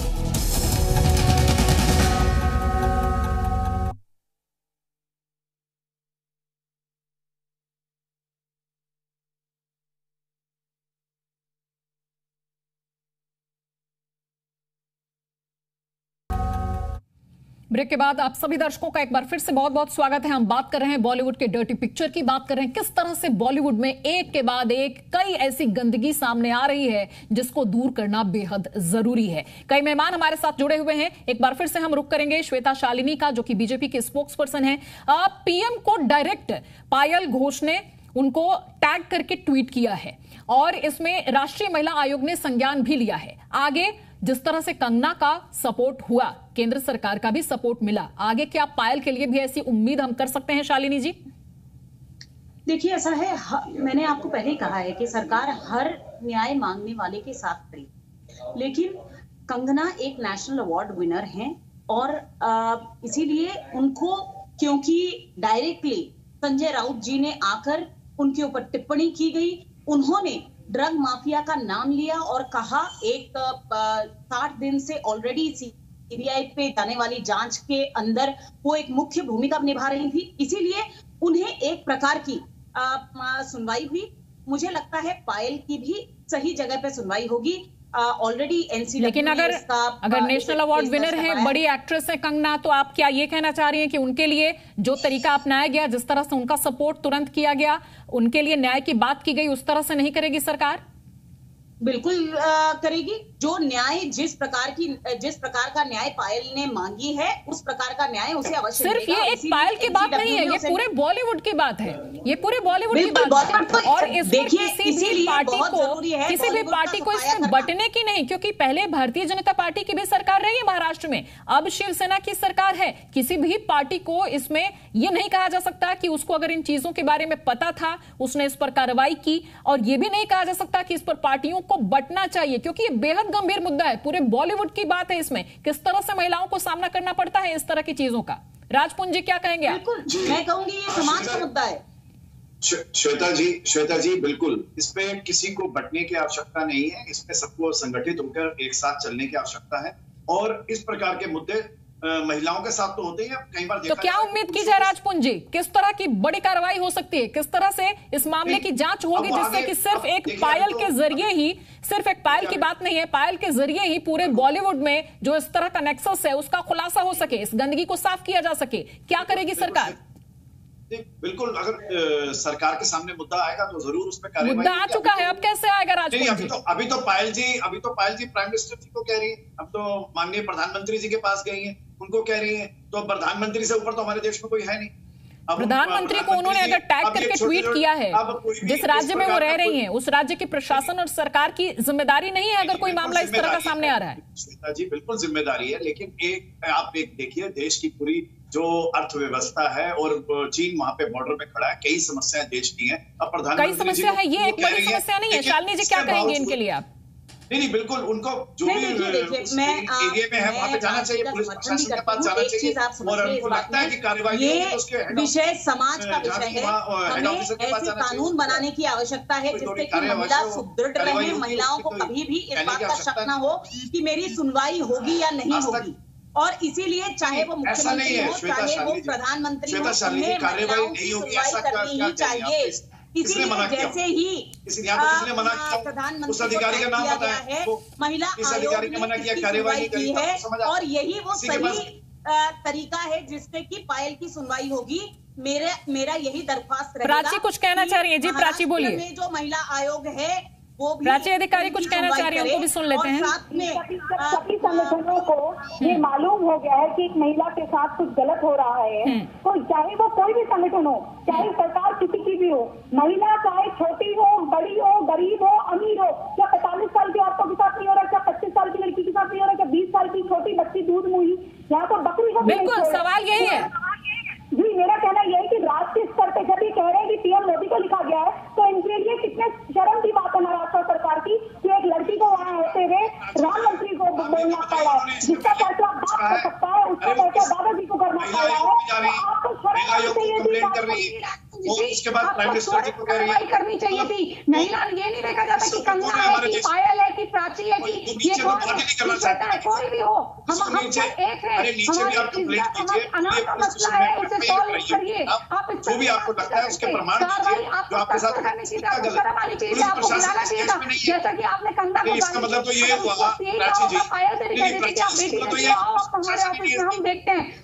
[SPEAKER 1] ब्रेक के बाद आप सभी दर्शकों का एक बार फिर से बहुत बहुत स्वागत है। हम बात कर रहे हैं बॉलीवुड के डर्टी पिक्चर की, बात कर रहे हैं किस तरह से बॉलीवुड में एक के बाद एक कई ऐसी गंदगी सामने आ रही है जिसको दूर करना बेहद जरूरी है। कई मेहमान हमारे साथ जुड़े हुए हैं। एक बार फिर से हम रुख करेंगे श्वेता शालिनी का, जो कि बीजेपी के स्पोक्स पर्सन है। पीएम को डायरेक्ट पायल घोष ने उनको टैग करके ट्वीट किया है और इसमें राष्ट्रीय महिला आयोग ने संज्ञान भी लिया है। आगे जिस तरह से कंगना का सपोर्ट हुआ, केंद्र सरकार का भी सपोर्ट मिला, आगे क्या पायल के लिए भी ऐसी उम्मीद हम कर सकते हैं शालिनी जी?
[SPEAKER 8] देखिए ऐसा है, मैंने आपको पहले ही कहा है कि सरकार हर न्याय मांगने वाले के साथ खड़ी, लेकिन कंगना एक नेशनल अवार्ड विनर हैं और इसीलिए उनको, क्योंकि डायरेक्टली संजय राउत जी ने आकर उनके ऊपर टिप्पणी की गई, उन्होंने ड्रग माफिया का नाम लिया और कहा 60 दिन से ऑलरेडी सीबीआई पे जाने वाली जांच के अंदर वो एक मुख्य भूमिका निभा रही थी, इसीलिए उन्हें एक प्रकार की सुनवाई हुई। मुझे लगता है पायल की भी सही जगह पे सुनवाई होगी। ऑलरेडी एनसीडब्ल्यू,
[SPEAKER 1] लेकिन अगर नेशनल अवार्ड विनर है, बड़ी एक्ट्रेस है कंगना, तो आप क्या ये कहना चाह रही हैं कि उनके लिए जो तरीका अपनाया गया, जिस तरह से उनका सपोर्ट तुरंत किया गया, उनके लिए न्याय की बात की गई, उस तरह से नहीं करेगी सरकार?
[SPEAKER 8] बिल्कुल करेगी। जो न्याय जिस प्रकार का न्याय पायल ने मांगी है, उस प्रकार का न्याय उसे अवश्य
[SPEAKER 1] सिर्फ ये एक पायल की बात नहीं है, ये पूरे बॉलीवुड की बात है, ये पूरे बॉलीवुड की बात है। और इसमें किसी भी पार्टी को इसमें बंटने की नहीं, क्योंकि पहले भारतीय जनता पार्टी की भी सरकार रही है महाराष्ट्र में, अब शिवसेना की सरकार है। किसी भी पार्टी को इसमें यह नहीं कहा जा सकता कि उसको अगर इन चीजों के बारे में पता था उसने इस पर कार्रवाई की, और यह भी नहीं कहा जा सकता कि इस पर पार्टियों को बंटना चाहिए, क्योंकि ये बेहद गंभीर मुद्दा है। पूरे बॉलीवुड की बात है, इसमें किस तरह से महिलाओं को सामना करना पड़ता है इस तरह की चीजों का। राजपुंजी क्या कहेंगे आप?
[SPEAKER 8] बिल्कुल, मैं कहूंगी ये समाज का मुद्दा है।
[SPEAKER 7] श्वेता जी बिल्कुल, इसमें किसी को बंटने की आवश्यकता नहीं है, इसमें सबको संगठित होकर एक साथ चलने की आवश्यकता है। और इस प्रकार के मुद्दे महिलाओं के साथ तो होते हैं, कई बार
[SPEAKER 1] तो क्या उम्मीद की जाए राजपुंजी, किस तरह की बड़ी कार्रवाई हो सकती है, किस तरह से इस मामले की जांच होगी जिससे कि सिर्फ एक पायल के जरिए ही, सिर्फ एक पायल की बात नहीं है, पायल के जरिए ही पूरे बॉलीवुड में जो इस तरह का नेक्सस है उसका खुलासा हो सके, इस गंदगी को साफ किया जा सके? क्या करेगी सरकार?
[SPEAKER 7] बिल्कुल, अगर सरकार के सामने मुद्दा आएगा तो जरूर उस पर कार्रवाई।
[SPEAKER 1] मुद्दा आ चुका है, अब कैसे आएगा राजपुंजी?
[SPEAKER 7] अभी तो पायल जी प्राइम मिनिस्टर जी को कह रही है, अब तो माननीय प्रधानमंत्री जी के पास गई हैं, उनको कह रही हैं, तो प्रधानमंत्री से ऊपर तो हमारे देश में कोई है नहीं।
[SPEAKER 1] प्रधानमंत्री को उन्होंने अगर टैग करके ट्वीट किया है, जिस राज्य में वो रह रही हैं, उस राज्य की प्रशासन और सरकार की जिम्मेदारी नहीं है अगर कोई मामला इस तरह का सामने आ रहा है?
[SPEAKER 7] श्वेता जी बिल्कुल जिम्मेदारी है, लेकिन आप देखिए देश की पूरी जो अर्थव्यवस्था है और चीन वहां पे बॉर्डर पे खड़ा है, कई समस्याएं देश की हैं। अब प्रधानमंत्री
[SPEAKER 1] कई समस्या है, ये एक बड़ी समस्या नहीं है। शालिनी जी क्या कहेंगे इनके लिए आप?
[SPEAKER 7] नहीं बिल्कुल, उनको जो भी एरिया में है वहां पे जाना चाहिए, पुलिस प्रशासन के पास जाना चाहिए, और उनको लगता है कि कार्रवाई
[SPEAKER 8] ये विषय समाज का विषय है। हमें ऐसे कानून बनाने की आवश्यकता है जिससे कि महिला सुदृढ़ रहे, महिलाओं को कभी भी इस बात का शक न हो कि मेरी सुनवाई होगी या नहीं होगी। और इसीलिए चाहे वो मुख्यमंत्री हो, चाहे वो प्रधानमंत्री हो, उन्हें महिलाओं की सुनवाई करनी ही चाहिए। इसीलिए जैसे ही प्रधानमंत्री
[SPEAKER 7] उस अधिकारी का नाम बताया है,
[SPEAKER 8] महिला आयोग ने इसकी सुनवाई की है, और यही वो सही तरीका है जिससे कि पायल की सुनवाई होगी। मेरा यही दरख्वास्त रहेगा।
[SPEAKER 1] प्राची कुछ कहना चाह रही है जी, प्राची बोलिए।
[SPEAKER 8] में जो महिला आयोग है वो भी,
[SPEAKER 1] प्राची अधिकारी कुछ कहना चाह रही है, उनको भी सुन लेते हैं।
[SPEAKER 12] सभी संगठनों को ये मालूम हो गया है कि एक महिला के साथ कुछ गलत हो रहा है, तो चाहे वो कोई भी संगठन हो, चाहे सरकार किसी की भी हो, महिला चाहे छोटी हो, बड़ी हो, गरीब हो, अमीर हो, क्या 45 साल के औरतों के साथ नहीं हो रहा, क्या 25 साल की लड़की के साथ नहीं हो रहा, क्या 20 साल की छोटी बच्ची दूध मुही, यहाँ तो बकरी को।
[SPEAKER 1] बिल्कुल, सवाल यही है
[SPEAKER 12] जी। मेरा कहना यह है कि राष्ट्रीय स्तर पे जब मेरे राम मंत्री को बोलना पड़ा है, जिसका फैसला बाप कर सकता है उसका फैसला दादाजी को करना पड़ रहा है। आपको शर्म
[SPEAKER 7] उसके बाद प्राइम मिनिस्टर जी को कह रही है
[SPEAKER 10] करनी चाहिए थी। महिला ये नहीं देखा जाता कि कंगना है कि पायल है कि प्राची है कि ये कोई भी हो, हम एक है। अनाज का मसला है, उसे सॉल्व करिए। आप
[SPEAKER 7] जो भी आपको लगता है उसके प्रमाण दीजिए, जो आपके साथ
[SPEAKER 10] आपको बुलाना चाहिए था, जैसा कि आपने कंगना को।
[SPEAKER 7] इसका मतलब तो ये हुआ प्राची जी,
[SPEAKER 10] पायल से कह देते कि आप बेटी हमारे ऑफिस में हम देखते हैं।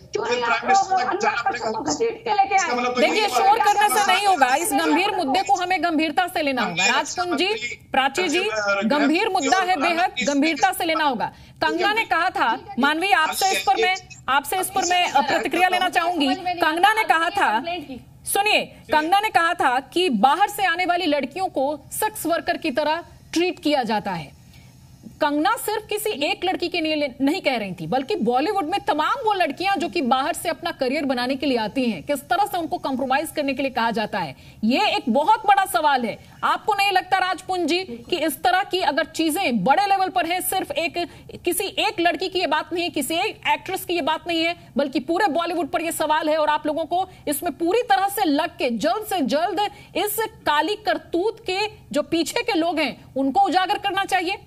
[SPEAKER 1] देखिए, शोर करने से नहीं होगा, इस गंभीर मुद्दे को हमें गंभीरता से लेना होगा। राजकुंज जी, प्राची जी, गंभीर मुद्दा है, बेहद गंभीरता से लेना होगा। कंगना ने कहा था, मानवी आपसे इस पर मैं प्रतिक्रिया लेना चाहूंगी। कंगना ने कहा था, सुनिए, कंगना ने कहा था कि बाहर से आने वाली लड़कियों को सेक्स वर्कर की तरह ट्रीट किया जाता है। कंगना सिर्फ किसी एक लड़की के लिए नहीं कह रही थी, बल्कि बॉलीवुड में तमाम वो लड़कियां जो कि बाहर से अपना करियर बनाने के लिए आती हैं, किस तरह से उनको कंप्रोमाइज करने के लिए कहा जाता है। ये एक बहुत बड़ा सवाल है। आपको नहीं लगता राजपुंज जी कि इस तरह की अगर चीजें बड़े लेवल पर हैं, सिर्फ किसी एक लड़की की ये बात नहीं है, किसी एक एक्ट्रेस की ये बात नहीं है, बल्कि पूरे बॉलीवुड पर ये सवाल है, और आप लोगों को इसमें पूरी तरह से लग के जल्द से जल्द इस काली करतूत के जो पीछे के लोग हैं उनको उजागर करना चाहिए।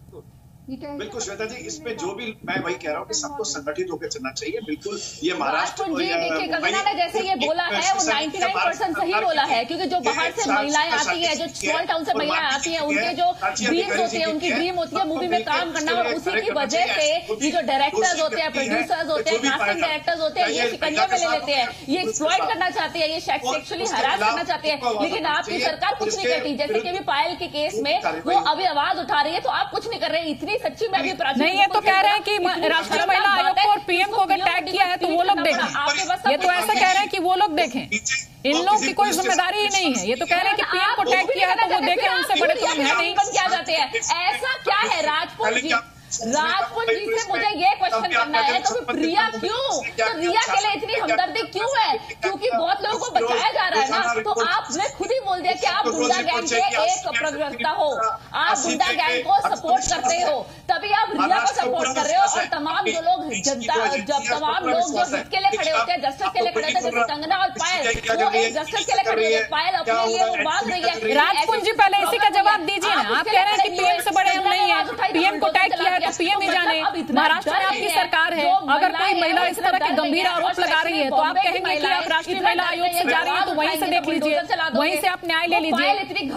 [SPEAKER 7] बिल्कुल श्वेता जी, इसमें जो भी मैं वही कह रहा हूँ कि सबको संगठित होकर चलना चाहिए। बिल्कुल ये महाराष्ट्र
[SPEAKER 9] देखिए, कंगना ने जैसे ये बोला है वो 99% सही बोला है, क्योंकि जो बाहर से महिलाएं आती हैं, जो स्मॉल टाउन से महिलाएं आती हैं, उनके जो ड्रीम्स होते हैं, उनकी ड्रीम होती है मूवी में काम करना, और उसी की वजह से ये जो डायरेक्टर्स होते हैं, प्रोड्यूसर्स होते हैं, कास्टिंग डायरेक्टर्स होते हैं, ये शिकंजे में ले लेते हैं, ये एक्सप्लॉइट करना चाहते हैं, ये सेक्सुअली हरास करना चाहते हैं। लेकिन आपकी सरकार कुछ नहीं करती। जैसे कि अभी पायल के केस में वो अभी आवाज उठा रही है, तो आप कुछ नहीं कर रहे हैं। इतनी सच्ची में अभी
[SPEAKER 1] नहीं, ये तो कह रहे हैं कि राष्ट्रीय महिला आयोग को और पीएम को अगर टैग किया है तो वो लोग देखें। ये तो ऐसा कह रहे हैं कि वो लोग देखें, इन लोगों की कोई जिम्मेदारी ही नहीं है। ये तो कह रहे हैं कि पीएम को टैग किया है तो वो देखें, उनसे बड़े तो हम है नहीं।
[SPEAKER 9] क्या जाते हैं, ऐसा क्या है राजपुंज जी? राजपुंज जी से मुझे ये क्वेश्चन करना है, तो फिर प्रिया क्यों, तो रिया के लिए इतनी हमदर्दी क्यों है? क्योंकि बहुत लोगों को बचाया जा रहा है ना। तो आपने खुद ही बोल दिया कि आप गुंडा गैंग के एक प्रवक्ता हो, आप गुंडा गैंग को सपोर्ट करते हो, तभी आप रिया को सपोर्ट कर रहे हो। और तमाम जो लोग जनता, जब तमाम लोग जो हित के लिए खड़े होते हैं, जस्टिस के लिए खड़े होते हैं, जैसे कंगना और पायल, वो एक जस्टिस के लिए खड़े होते हैं। पायल अपने लिए वो मांग रही है।
[SPEAKER 1] राजपुंज जी, पहले इसी का जवाब दीजिए ना। आप कह रहे हैं कि पीएम से बड़े हम नहीं है, पीएम को टैग किया है तो पीएम ही जाने। महाराष्ट्र में आपकी सरकार है, अगर कोई महिला इस तरह के गंभीर आरोप लगा रही है तो आप कहेंगे कि आप राष्ट्रीय महिला आयोग से जा रही है, तो वहीं से देख लीजिए, वहीं से आप न्याय ले लीजिए।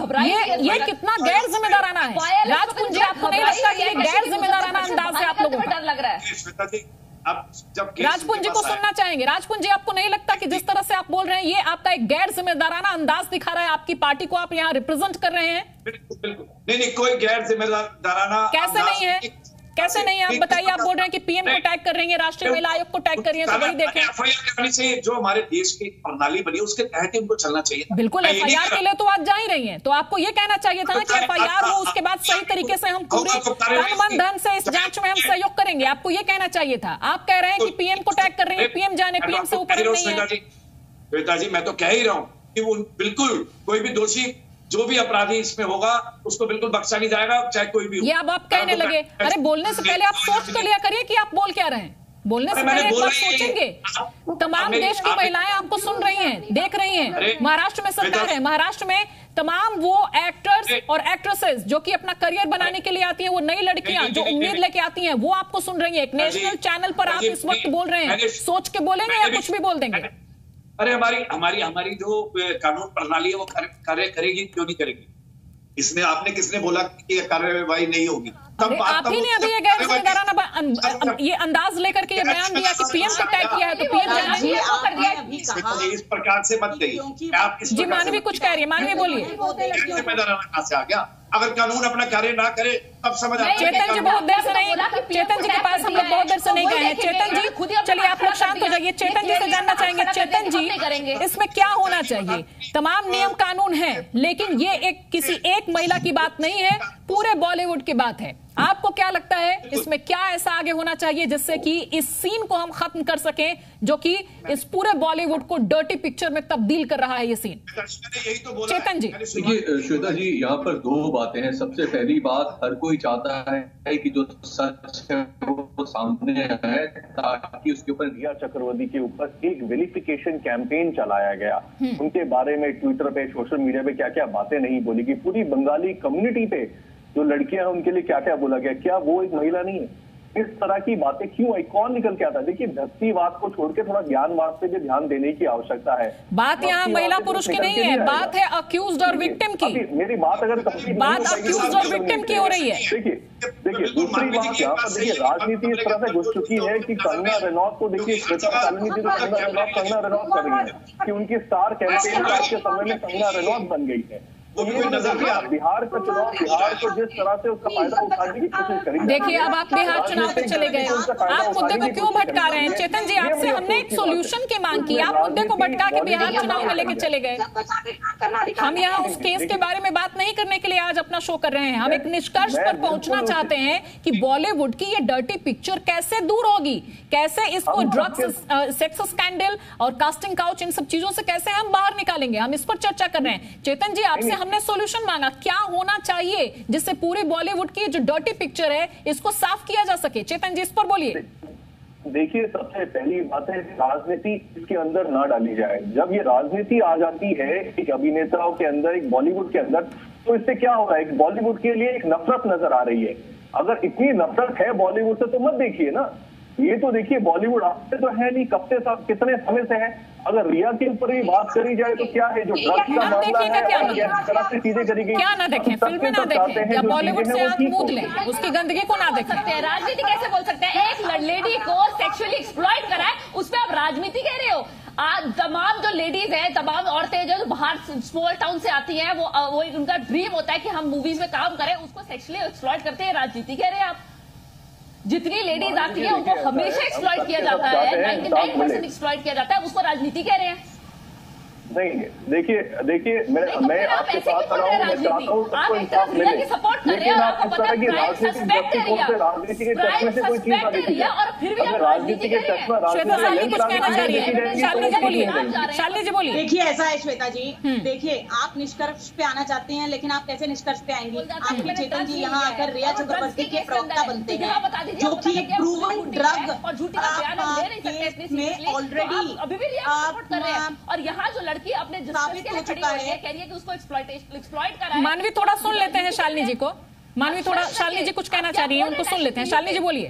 [SPEAKER 1] ये कितना गैर जिम्मेदाराना है राजपुंज जी। आपको नहीं लगता कि ये गैर जिम्मेदाराना अंदाज है आप लोगों का?
[SPEAKER 9] डर लग रहा है।
[SPEAKER 7] अब जब
[SPEAKER 1] राजपुंज जी को सुनना चाहेंगे। राजपुंज जी, आपको नहीं लगता कि जिस तरह से आप बोल रहे हैं ये आपका एक गैर जिम्मेदाराना अंदाज दिखा रहा है? आपकी पार्टी को आप यहाँ रिप्रेजेंट कर रहे हैं।
[SPEAKER 7] बिल्कुल नहीं, कोई गैर जिम्मेदाराना
[SPEAKER 1] कैसे नहीं है, कैसे नहीं है? आप बताइए। आप बोल रहे हैं कि पीएम को टैग कर रही है, राष्ट्रीय महिला आयोग को टैग कर रही है, तो वही देखें।
[SPEAKER 7] एफआईआर करनी चाहिए, जो हमारे देश की प्रणाली बनी है उसके तहत ही उनको चलना चाहिए।
[SPEAKER 1] बिल्कुल, एफआईआर के लिए तो आज जा ही रही हैं, तो आपको ये कहना चाहिए था ना कि एफआईआर हो, उसके बाद सही तरीके से हम पूरे तन मन धन से इस जांच में हम सहयोग करेंगे। आपको ये कहना चाहिए था। आप कह रहे हैं कि पीएम को टैग कर रही है, पीएम जाने, पीएम से ऊपर नहीं है।
[SPEAKER 7] श्वेता जी, मैं तो कह ही रहा हूँ कि वो बिल्कुल कोई भी दोषी, जो भी अपराधी इसमें होगा उसको बिल्कुल बख्शा नहीं जाएगा, चाहे कोई भी हो।
[SPEAKER 1] ये अब आप कहने लगे। अरे बोलने से पहले आप सोच तो लिया करिए कि आप बोल क्या रहे हैं। बोलने से पहले एक बार सोचेंगे। तमाम देश की महिलाएं आपको सुन रही हैं, देख रही हैं। महाराष्ट्र में सरकार है, महाराष्ट्र में तमाम वो एक्टर्स और एक्ट्रेसेस जो कि अपना करियर बनाने के लिए आती हैं, वो नई लड़कियां जो उम्मीद लेके आती हैं, वो आपको सुन रही हैं। एक नेशनल चैनल पर आप इस वक्त बोल रहे हैं, सोच के बोलेंगे या कुछ भी बोल देंगे?
[SPEAKER 7] अरे हमारी जो कानून प्रणाली है वो कार्य करेगी, क्यों नहीं करेगी? इसमें आपने किसने बोला कि कार्यवाही नहीं होगी?
[SPEAKER 1] आप ही ने अभी ये गैर जिम्मेदाराना ये अंदाज लेकर के ये बयान दिया कि पीएम को टैग किया है तो पीएम जाने।
[SPEAKER 7] इस प्रकार से मत कहिए। आप
[SPEAKER 1] जी मानवी कुछ कह रही है, मानवी बोलिए।
[SPEAKER 7] जिम्मेदाराना कहां से आ गया? अगर कानून अपना कार्य ना करे तब समझ आए।
[SPEAKER 1] चेतन जी बहुत देर से नहीं, चेतन जी के पास हम लोग बहुत देर से नहीं गए हैं। चेतन जी चलिए आप लोग शांत हो जाइए। चेतन जी से जानना चाहेंगे, चेतन जी इसमें क्या होना चाहिए? तमाम नियम कानून है, लेकिन ये एक किसी एक महिला की बात नहीं है, पूरे बॉलीवुड की बात है। आपको क्या लगता है इसमें क्या ऐसा आगे होना चाहिए जिससे कि इस सीन को हम खत्म कर सकें, जो कि इस पूरे बॉलीवुड को डर्टी पिक्चर में तब्दील कर रहा है ये सीन? चेतन जी।
[SPEAKER 11] देखिए श्वेता जी, यहाँ पर दो बातें हैं। सबसे पहली बात, हर कोई चाहता है कि जो सच है वो सामने आए, ताकि उसके ऊपर रिया चक्रवर्ती के ऊपर एक वेरिफिकेशन कैंपेन चलाया गया। उनके बारे में ट्विटर पे, सोशल मीडिया पे क्या क्या बातें नहीं बोली गई, पूरी बंगाली कम्युनिटी पे जो लड़कियां हैं उनके लिए क्या क्या बोला गया, क्या वो एक महिला नहीं है? इस तरह की बातें क्यों आई, कौन निकल के आता? देखिए, भक्तिवाद को छोड़ के थोड़ा ज्ञानवाद पे भी ध्यान देने की आवश्यकता है।
[SPEAKER 1] बात यहाँ महिला पुरुष की नहीं है, बात है अक्यूज्ड और विक्टिम की।
[SPEAKER 11] मेरी बात अगर
[SPEAKER 1] बात अक्यूज्ड और विक्टिम की हो रही है।
[SPEAKER 11] देखिए दूसरी बात यहाँ पर, देखिए राजनीति इस तरह से घुस चुकी है कि कंगना रनौत को देखिए, शालिनी जी तो कंगना रनौत कर रही है कि उनकी स्टार कैंपेन के समय में कंगना रनौत बन गई है। बिहार का चुनाव, बिहार को जिस तरह से उसका फायदा उठाने की कोशिश करेंगे।
[SPEAKER 1] देखिए, अब आप बिहार चुनाव पे चले गए, आप मुद्दे को क्यों भटका रहे हैं? चेतन जी, आपसे हमने एक सोल्यूशन की मांग की, आप मुद्दे को भटका के बिहार चुनाव में लेके चले गए। हम यहाँ उस केस के बारे में बात नहीं करने के लिए आज अपना शो कर रहे हैं। हम एक निष्कर्ष पर पहुंचना चाहते हैं कि बॉलीवुड की ये डर्टी पिक्चर कैसे दूर होगी, कैसे इसको ड्रग्स, सेक्स स्कैंडल और कास्टिंग काउच, इन सब चीजों से कैसे हम बाहर निकालेंगे। हम इस पर चर्चा कर रहे हैं। चेतन जी, आपसे हमने सॉल्यूशन मांगा, क्या होना चाहिए जिससे पूरी बॉलीवुड की जो डर्टी पिक्चर है इसको साफ किया जा सके? चेतन जी, इस पर बोलिए।
[SPEAKER 11] देखिए, सबसे पहली बात है, राजनीति इसके अंदर ना डाली जाए। जब ये राजनीति आ जाती है एक अभिनेताओं के अंदर, एक बॉलीवुड के अंदर, तो इससे क्या हो रहा है, एक बॉलीवुड के लिए एक नफरत नजर आ रही है। अगर इतनी नफरत है बॉलीवुड से तो मत देखिए ना। ये तो देखिए, बॉलीवुड आपसे तो है नहीं, कब से कितने समय से है। अगर रिया के ऊपर ही बात करी जाए तो क्या है, जो ड्रग्स का मामला है, तरह से चीजें करी गई,
[SPEAKER 1] क्या ना देखें, फिल्में ना देखें, या बॉलीवुड से आंख मूंद लें, उसकी गंदगी को ना देखें।
[SPEAKER 9] राजनीति कैसे बोल सकते हैं? एक लेडी को सेक्सुअली एक्सप्लॉइट करा है, उस पर आप राजनीति कह रहे हो? आज तमाम जो लेडीज हैं, तमाम औरतें जो बाहर स्मॉल टाउन से आती हैं, वो उनका ड्रीम होता है कि हम मूवीज में काम करें, उसको सेक्सुअली एक्सप्लॉइट करते हैं। राजनीति कह रहे हैं आप? जितनी लेडीज आती है उनको हमेशा एक्सप्लॉइट किया जाता है, 99% एक्सप्लॉइट किया जाता है, उसको राजनीति कह रहे हैं?
[SPEAKER 11] नहीं, देखिए मैं आपके साथ खड़ा हूं, मैं चाहता हूं सबको इंसाफ मिले, लेकिन आप इस तरह की राजनीतिक दृष्टिकोण से राजनीति के चश्मे से कोई चीज ना देखी जाए। अगर राजनीति के चश्मा,
[SPEAKER 1] शालिनी जी बोलिए।
[SPEAKER 8] देखिए, ऐसा है श्वेता जी, देखिए आप निष्कर्ष पे आना चाहते हैं, लेकिन आप कैसे निष्कर्ष पे आएंगे? आपके चेतन जी यहाँ आकर रिया चक्रवर्ती के प्रवक्ता बनते हैं, जो कि प्रूवन ड्रग केस में ऑलरेडी
[SPEAKER 9] और यहाँ जो लड़की अपने साबित हो चुका है, कह रही है कि उसको एक्सप्लॉइट करा है।
[SPEAKER 1] मानवी, थोड़ा सुन लेते हैं शालिनी जी को। मानवी, थोड़ा, शालिनी जी कुछ कहना चाह रही है, उनको सुन लेते हैं। शालिनी जी बोलिए।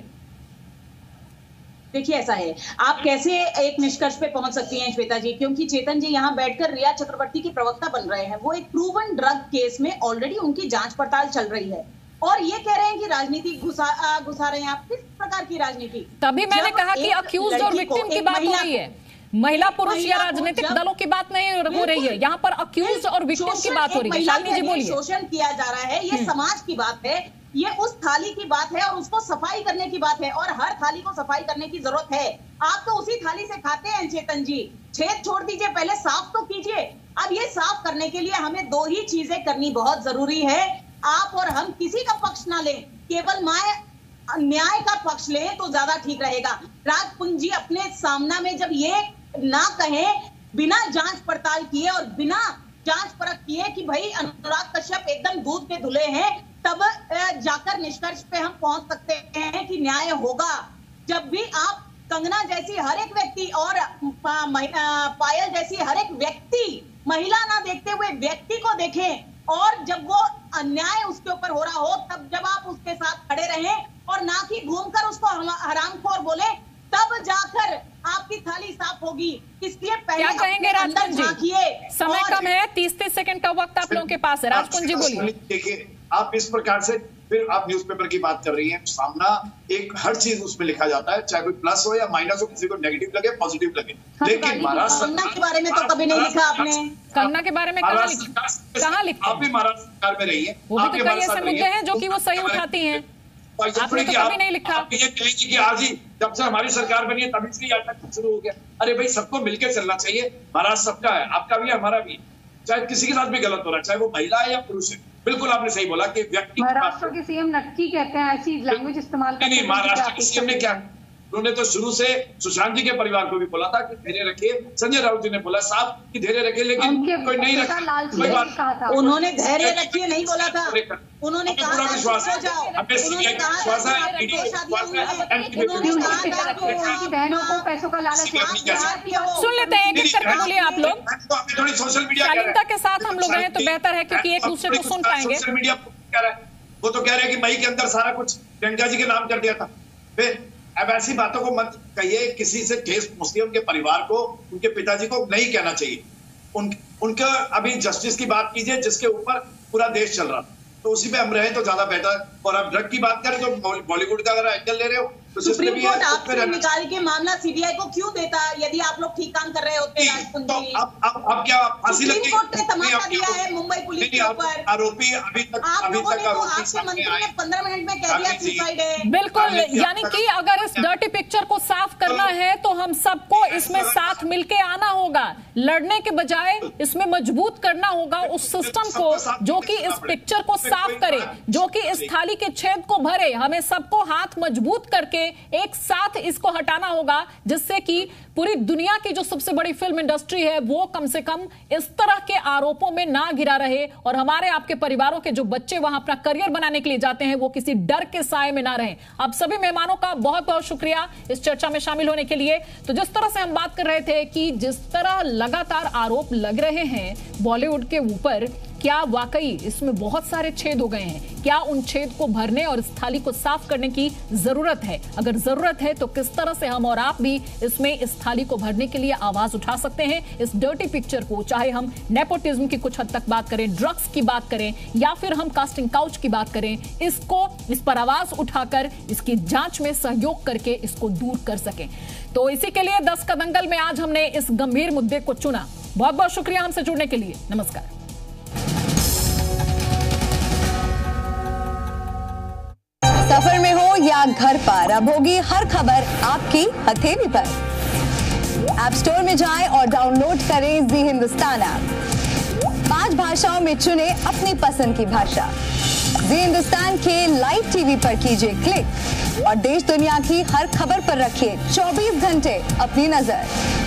[SPEAKER 8] देखिए, ऐसा है, आप कैसे एक निष्कर्ष पे पहुंच सकती हैं श्वेता जी, क्योंकि चेतन जी यहाँ बैठकर रिया चक्रवर्ती की प्रवक्ता बन रहे हैं। वो एक प्रूवन ड्रग केस में ऑलरेडी उनकी जांच पड़ताल चल रही है, और ये कह रहे हैं कि राजनीति घुसा रहे हैं आप। किस प्रकार की राजनीति?
[SPEAKER 1] तभी मैंने कहा कि अक्यूज्ड और विक्टिम की बात हो रही है, महिला पुरुष या राजनीतिक दलों की बात नहीं हो रही है, यहाँ पर अक्यूज्ड और विक्टिम की बात हो रही है। शालिनी जी बोलिए।
[SPEAKER 8] शोषण किया जा रहा है, ये समाज की बात है, ये उस थाली की बात है, और उसको सफाई करने की बात है, और हर थाली को सफाई करने की जरूरत है। आप तो उसी थाली से खाते हैं चेतन जी, छेद छोड़ दीजिए, पहले साफ तो कीजिए। अब ये साफ करने के लिए हमें दो ही चीजें करनी बहुत जरूरी है। आप और हम किसी का पक्ष ना लें, केवल न्याय का पक्ष लें तो ज्यादा ठीक रहेगा। राजपुंज जी अपने सामना में जब ये ना कहें, बिना जांच पड़ताल किए और बिना जांच परख किए कि भाई अनुराग कश्यप एकदम दूध के धुले हैं, तब जाकर निष्कर्ष पे हम पहुंच सकते हैं कि न्याय होगा। जब भी आप कंगना जैसी हर एक व्यक्ति और पायल जैसी हर एक व्यक्ति, महिला ना देखते हुए व्यक्ति को देखें, और जब वो अन्याय उसके ऊपर हो रहा हो, तब जब आप उसके साथ खड़े रहें, और ना कि घूमकर उसको हरामखोर बोले, तब जाकर आपकी थाली साफ होगी। इसलिए पहले
[SPEAKER 1] क्या कहेंगे राजकुंज जी? समय कम है, 30 सेकंड का वक्त आप लोगों के पास है। राजकुंज जी बोलिए।
[SPEAKER 7] देखिए, आप इस प्रकार से फिर आप न्यूज़पेपर की बात कर रही हैं, सामना एक हर चीज उसमें लिखा जाता है, चाहे कोई प्लस हो या माइनस हो, किसी को नेगेटिव लगे पॉजिटिव लगे। लेकिन महाराष्ट्र
[SPEAKER 8] के बारे में तो कभी नहीं लिखा आपने।
[SPEAKER 1] कंगना के बारे में कहाँ लिखा?
[SPEAKER 7] आप भी महाराष्ट्र सरकार में रही है,
[SPEAKER 1] वो भी तो कई ऐसे मुद्दे हैं जो कि वो सही उठाती हैं, आपने तो कभी नहीं लिखा।
[SPEAKER 5] आप ये कहेंगे कि आज ही जब से हमारी सरकार बनी है तभी से आज तक शुरू हो गया। अरे भाई, सबको मिलकर चलना चाहिए। महाराष्ट्र सबका है, आपका भी है, हमारा भी, चाहे किसी के साथ भी गलत हो रहा है, चाहे वो महिला है या पुरुष है।
[SPEAKER 13] बिल्कुल आपने सही बोला कि व्यक्ति,
[SPEAKER 10] महाराष्ट्र के सीएम नटकी कहते हैं, ऐसी लैंग्वेज इस्तेमाल करते हैं।
[SPEAKER 13] नहीं, महाराष्ट्र के सीएम ने क्या, उन्होंने तो शुरू से सुशांत जी के परिवार को भी बोला था कि धैर्य रखिए। संजय राउत जी ने बोला साहब कि धैर्य रखिए, लेकिन कोई नहीं रखा।
[SPEAKER 14] उन्होंने धैर्य रखिए नहीं बोला था, उन्होंने कहा
[SPEAKER 13] पूरा विश्वास है, हमें सीबीआई का विश्वास है,
[SPEAKER 10] बहनों को पैसों का लालच।
[SPEAKER 1] सुन लेते हैं एक करके, बोलिए आप लोग।
[SPEAKER 13] थोड़ी सोशल मीडिया
[SPEAKER 1] शालीनता के साथ हम लोग हैं तो बेहतर है, क्योंकि एक दूसरे को सुन पाएंगे।
[SPEAKER 13] सोशल मीडिया कह रहा है, वो तो कह रहे हैं कि मई के अंदर सारा कुछ गंगा जी के नाम कर दिया था। फिर अब ऐसी बातों को मत कहिए, किसी से ठेस मुस्लिम के परिवार को, उनके पिताजी को नहीं कहना चाहिए। उनका अभी जस्टिस की बात कीजिए जिसके ऊपर पूरा देश चल रहा, तो उसी पे हम रहे तो ज्यादा बेहतर। और अब ड्रग की बात करें तो बॉलीवुड का अगर एंगल ले रहे हो तो
[SPEAKER 14] सुप्रीम कोर्ट आपसे निकाल के मामला सीबीआई को क्यों देता, यदि आप लोग ठीक काम कर रहे होते?
[SPEAKER 13] तो अब क्या फांसी लग गई?
[SPEAKER 14] सुप्रीम कोर्ट ने तमाशा दिया है मुंबई पुलिस के ऊपर।
[SPEAKER 13] आरोपी अभी तक
[SPEAKER 14] आपके मंत्री ने 15 मिनट में कह दिया सुसाइड है।
[SPEAKER 1] बिल्कुल, यानी कि अगर इस डर्टी पिक्चर को साफ करना है तो हम सबको इसमें साथ मिलके आना होगा, लड़ने के बजाय इसमें मजबूत करना होगा उस सिस्टम को जो कि इस पिक्चर को साफ करे, जो कि इस थाली के छेद को भरे। हमें सबको हाथ मजबूत करके एक साथ इसको हटाना होगा, जिससे कि पूरी दुनिया की जो सबसे बड़ी फिल्म इंडस्ट्री है वो कम से कम इस तरह के आरोपों में ना घिरा रहे, और हमारे आपके परिवारों के जो बच्चे वहां अपना करियर बनाने के लिए जाते हैं वो किसी डर के साए में ना रहे। आप सभी मेहमानों का बहुत बहुत शुक्रिया इस चर्चा में शामिल होने के लिए। तो जिस तरह से हम बात कर रहे थे कि जिस तरह लगातार आरोप लग रहे हैं बॉलीवुड के ऊपर, क्या वाकई इसमें बहुत सारे छेद हो गए हैं? क्या उन छेद को भरने और इस थाली को साफ करने की जरूरत है? अगर जरूरत है तो किस तरह से हम और आप भी इसमें इस थाली को भरने के लिए आवाज उठा सकते हैं? इस डर्टी पिक्चर को, चाहे हम नेपोटिज्म की कुछ हद तक बात करें, ड्रग्स की बात करें, या फिर हम कास्टिंग काउच की बात करें, इसको इस पर आवाज उठाकर इसकी जांच में सहयोग करके इसको दूर कर सकें। तो इसी के लिए 10 का दंगल में आज हमने इस गंभीर मुद्दे को चुना। बहुत बहुत शुक्रिया हमसे जुड़ने के लिए। नमस्कार।
[SPEAKER 15] सफर में हो या घर पर, अब होगी हर खबर आपकी हथेली पर। ऐप स्टोर में जाएं और डाउनलोड करें जी हिंदुस्तान ऐप। 5 भाषाओं में चुने अपनी पसंद की भाषा। जी हिंदुस्तान के लाइव टीवी पर कीजिए क्लिक और देश दुनिया की हर खबर पर रखिए 24 घंटे अपनी नजर।